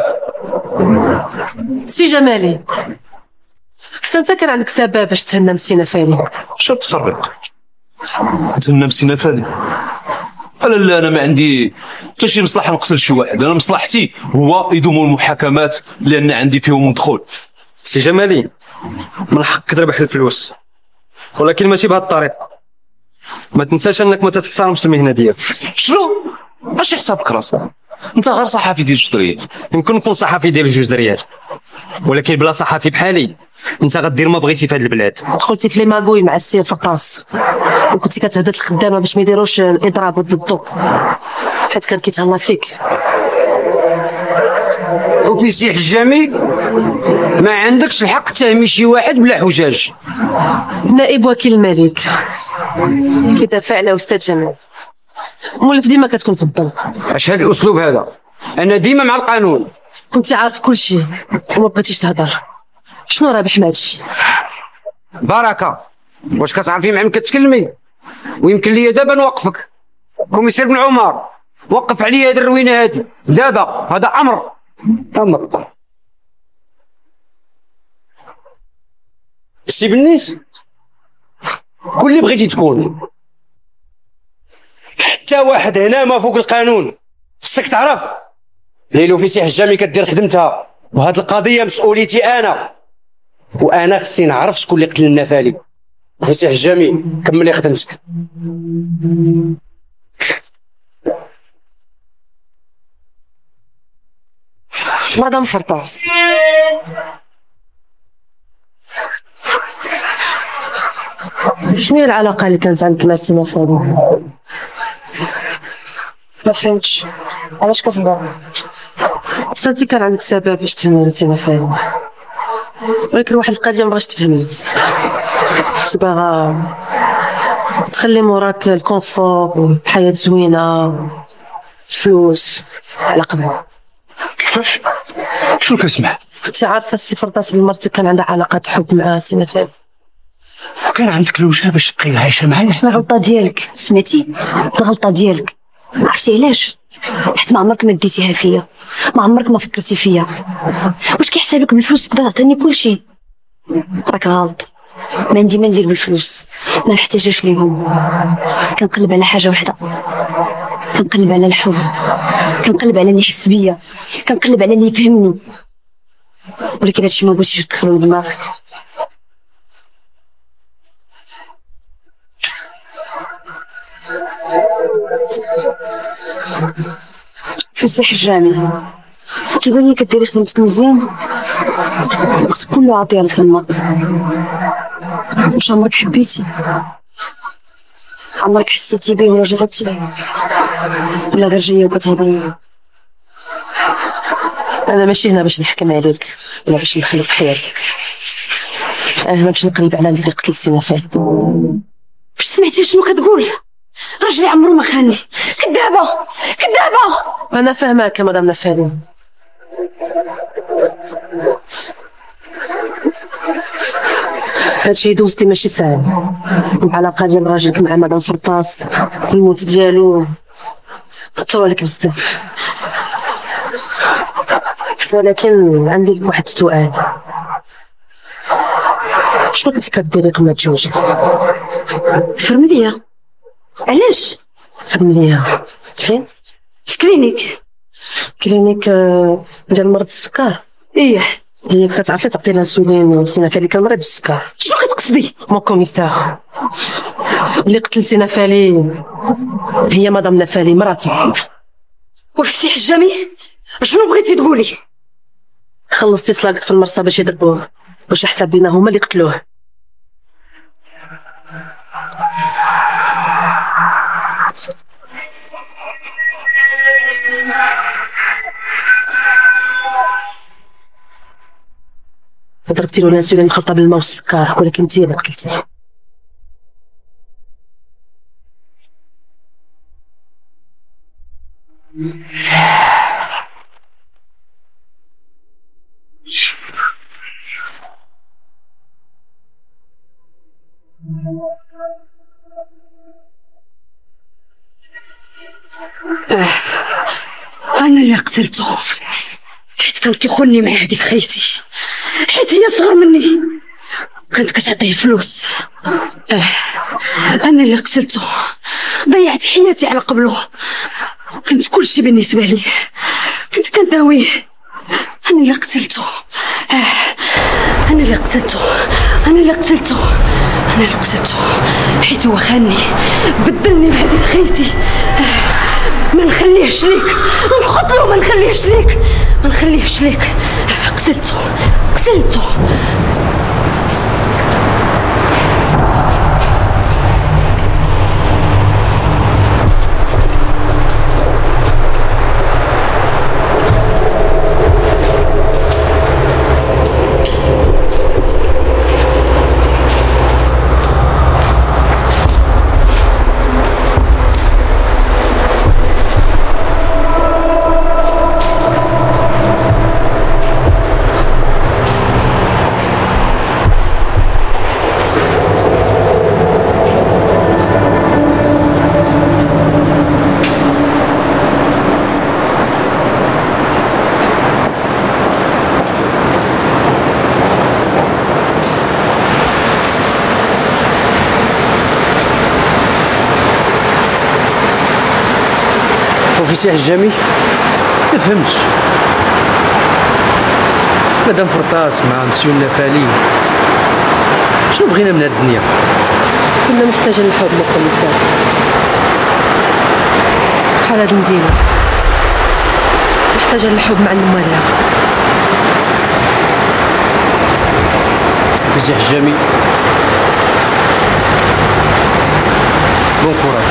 سي جمالي حتى انت كان عندك سبب باش تهنى من سي نفالي.
شنو تفرق؟ تهنى من سي نفالي؟ لا انا ما عندي حتى شي مصلحه نقتل شي واحد، انا مصلحتي هو يدوموا المحاكمات لان عندي فيهم مدخول.
سي جمالي من حقك تربح الفلوس، ولكن ماشي بهذه الطريقه. ما تنساش انك ما تحترمش المهنه ديالك.
شنو؟ اش حسابك راسك؟ انت غير صحفي ديال جوج دريال.
يمكن نكون صحفي ديال جوج دريال، ولكن بلا صحفي بحالي انت غدير ما بغيتي في هذه البلاد.
دخلتي في لي ماغوي مع السي فرطاس وكنتي كتهدد الخدامه باش ما يديروش الاضراب ضدو حيت كان كيتهلا فيك.
وفي سي حجامي ما عندكش الحق تهمي شي واحد بلا حجاج.
نائب وكيل الملك كيدافع على استاذ جمال، مولف ديما كتكون في الظل.
اش هاد الاسلوب هذا؟ انا ديما مع القانون.
كنتي عارف كل شيء وما بغيتيش تهضر، شنو رابح من هادشي؟
بركه واش كتعرفي مع من كتكلمي؟ ويمكن لي دابا نوقفك. كوميسير بن عمر، وقف عليا هاد الروينه هادي دابا، هذا امر.
سي بنيس، قول اللي بغيتي تقول. حتى واحد هنا ما فوق القانون، خصك تعرف. ليلوفيسي حجامي كدير خدمتها، وهاد القضيه مسؤوليتي انا، وانا خصني نعرف شكون اللي قتل النفالي. فيسي حجامي كملي خدمتك.
مدام فرطاس، شنو هي العلاقة اللي كانت عندك مع السي نفالي؟ ما فهمتش علاش كتهضر. حتى كان عندك سبب باش تهني السي نفالي، ولكن واحد القضية مبغاش تفهمني. كنت باغا تخلي موراك الكونفور، الحياة زوينة، الفلوس على قبل.
كيفاش؟ شنو كتسمع؟
كنتي عارفة السي فرطاس بمرتك كان عندها علاقة حب مع السي نفالي،
وكان عندك الوجه باش تبقي عايشه معايا.
الغلطه ديالك، سمعتي؟ الغلطه ديالك. عرفتي علاش؟ حيت ما عمرك ما ديتيها فيا، ما عمرك ما فكرتي فيا. واش كيحسابك بالفلوس تقدر تعطيني كلشي؟ راك غلط. ما عندي ما ندير بالفلوس، ما نحتاجش ليهم. كنقلب على حاجه وحده، كنقلب على الحب، كنقلب على اللي يحس بيا، كنقلب على اللي يفهمني. ولكن هادشي ما بغيتيش تدخلو لدماغك. في سي حجامي كيبان لي كديري خدمتك مزيان، وقتك كله عاطيه للخدمه. واش عمرك حبيتي؟ عمرك حسيتي بيه ولا جربتي؟ ولا غير جايه وكتهضري؟
انا ماشي هنا باش نحكم عليك ولا باش ندخلك في حياتك، انا هنا باش نقلب على اللي قتل السي نفالي.
واش سمعتي شنو كتقول؟ راجلي عمرو ما خاني. كدابه كدابه.
انا فاهماك يا مدام نفالي، هادشي دوزتي ماشي ساهل. العلاقه ديال راجلك مع مدام فرطاس، الموت ديالو خطروا عليك بزاف. ولكن عندي لك واحد السؤال، شنو كنتي كديري قبل ما تجوجي؟
فرمليه. علاش؟
فرمليه فين؟
في كلينيك.
كلينيك ديال مرض السكر؟
ايه.
هي كتعرفي تعطي الانسولين والسي نفالي كان مريض بالسكر.
شنو كتقصدي؟
مون كوميسار، اللي قتل السي نفالي هي مدام نفالي مراته.
وفي السي حجامي شنو بغيتي تقولي؟
خلصتي سلاقت في المرصى باش يضربوه، واش حساب بينا هما اللي قتلوه. ضربتي له الانسولين مخلطه بالماء والسكر، ولكن انتي اللي قتلتيه.
انا اللي قتلته، حيت كان كيخوني مع هذيك خيتي، حيت هي صغر مني، كانت كتعطيه فلوس. انا اللي قتلته، ضيعت حياتي على قبله، كنت كلشي بالنسبه لي، كنت كنداويه. انا اللي قتلته، انا اللي قتلته، انا اللي قتلته، انا اللي قتلته، حيت هو خاني، بدلني بهذيك خيتي. ما نخليهش ليك، نقتلو، ما نخليهش ليك، ما نخليهش ليك. قتلته قتلته.
اوفيسير حجامي ما فهمتش. مدام فرطاس مع مسيو النفالي شنو بغينا من هاد الدنيا؟
كنا محتاجين الحب الكوميسار بحال هاد المدينة محتاجة للحب مع النمالها.
اوفيسير حجامي بون كوراج.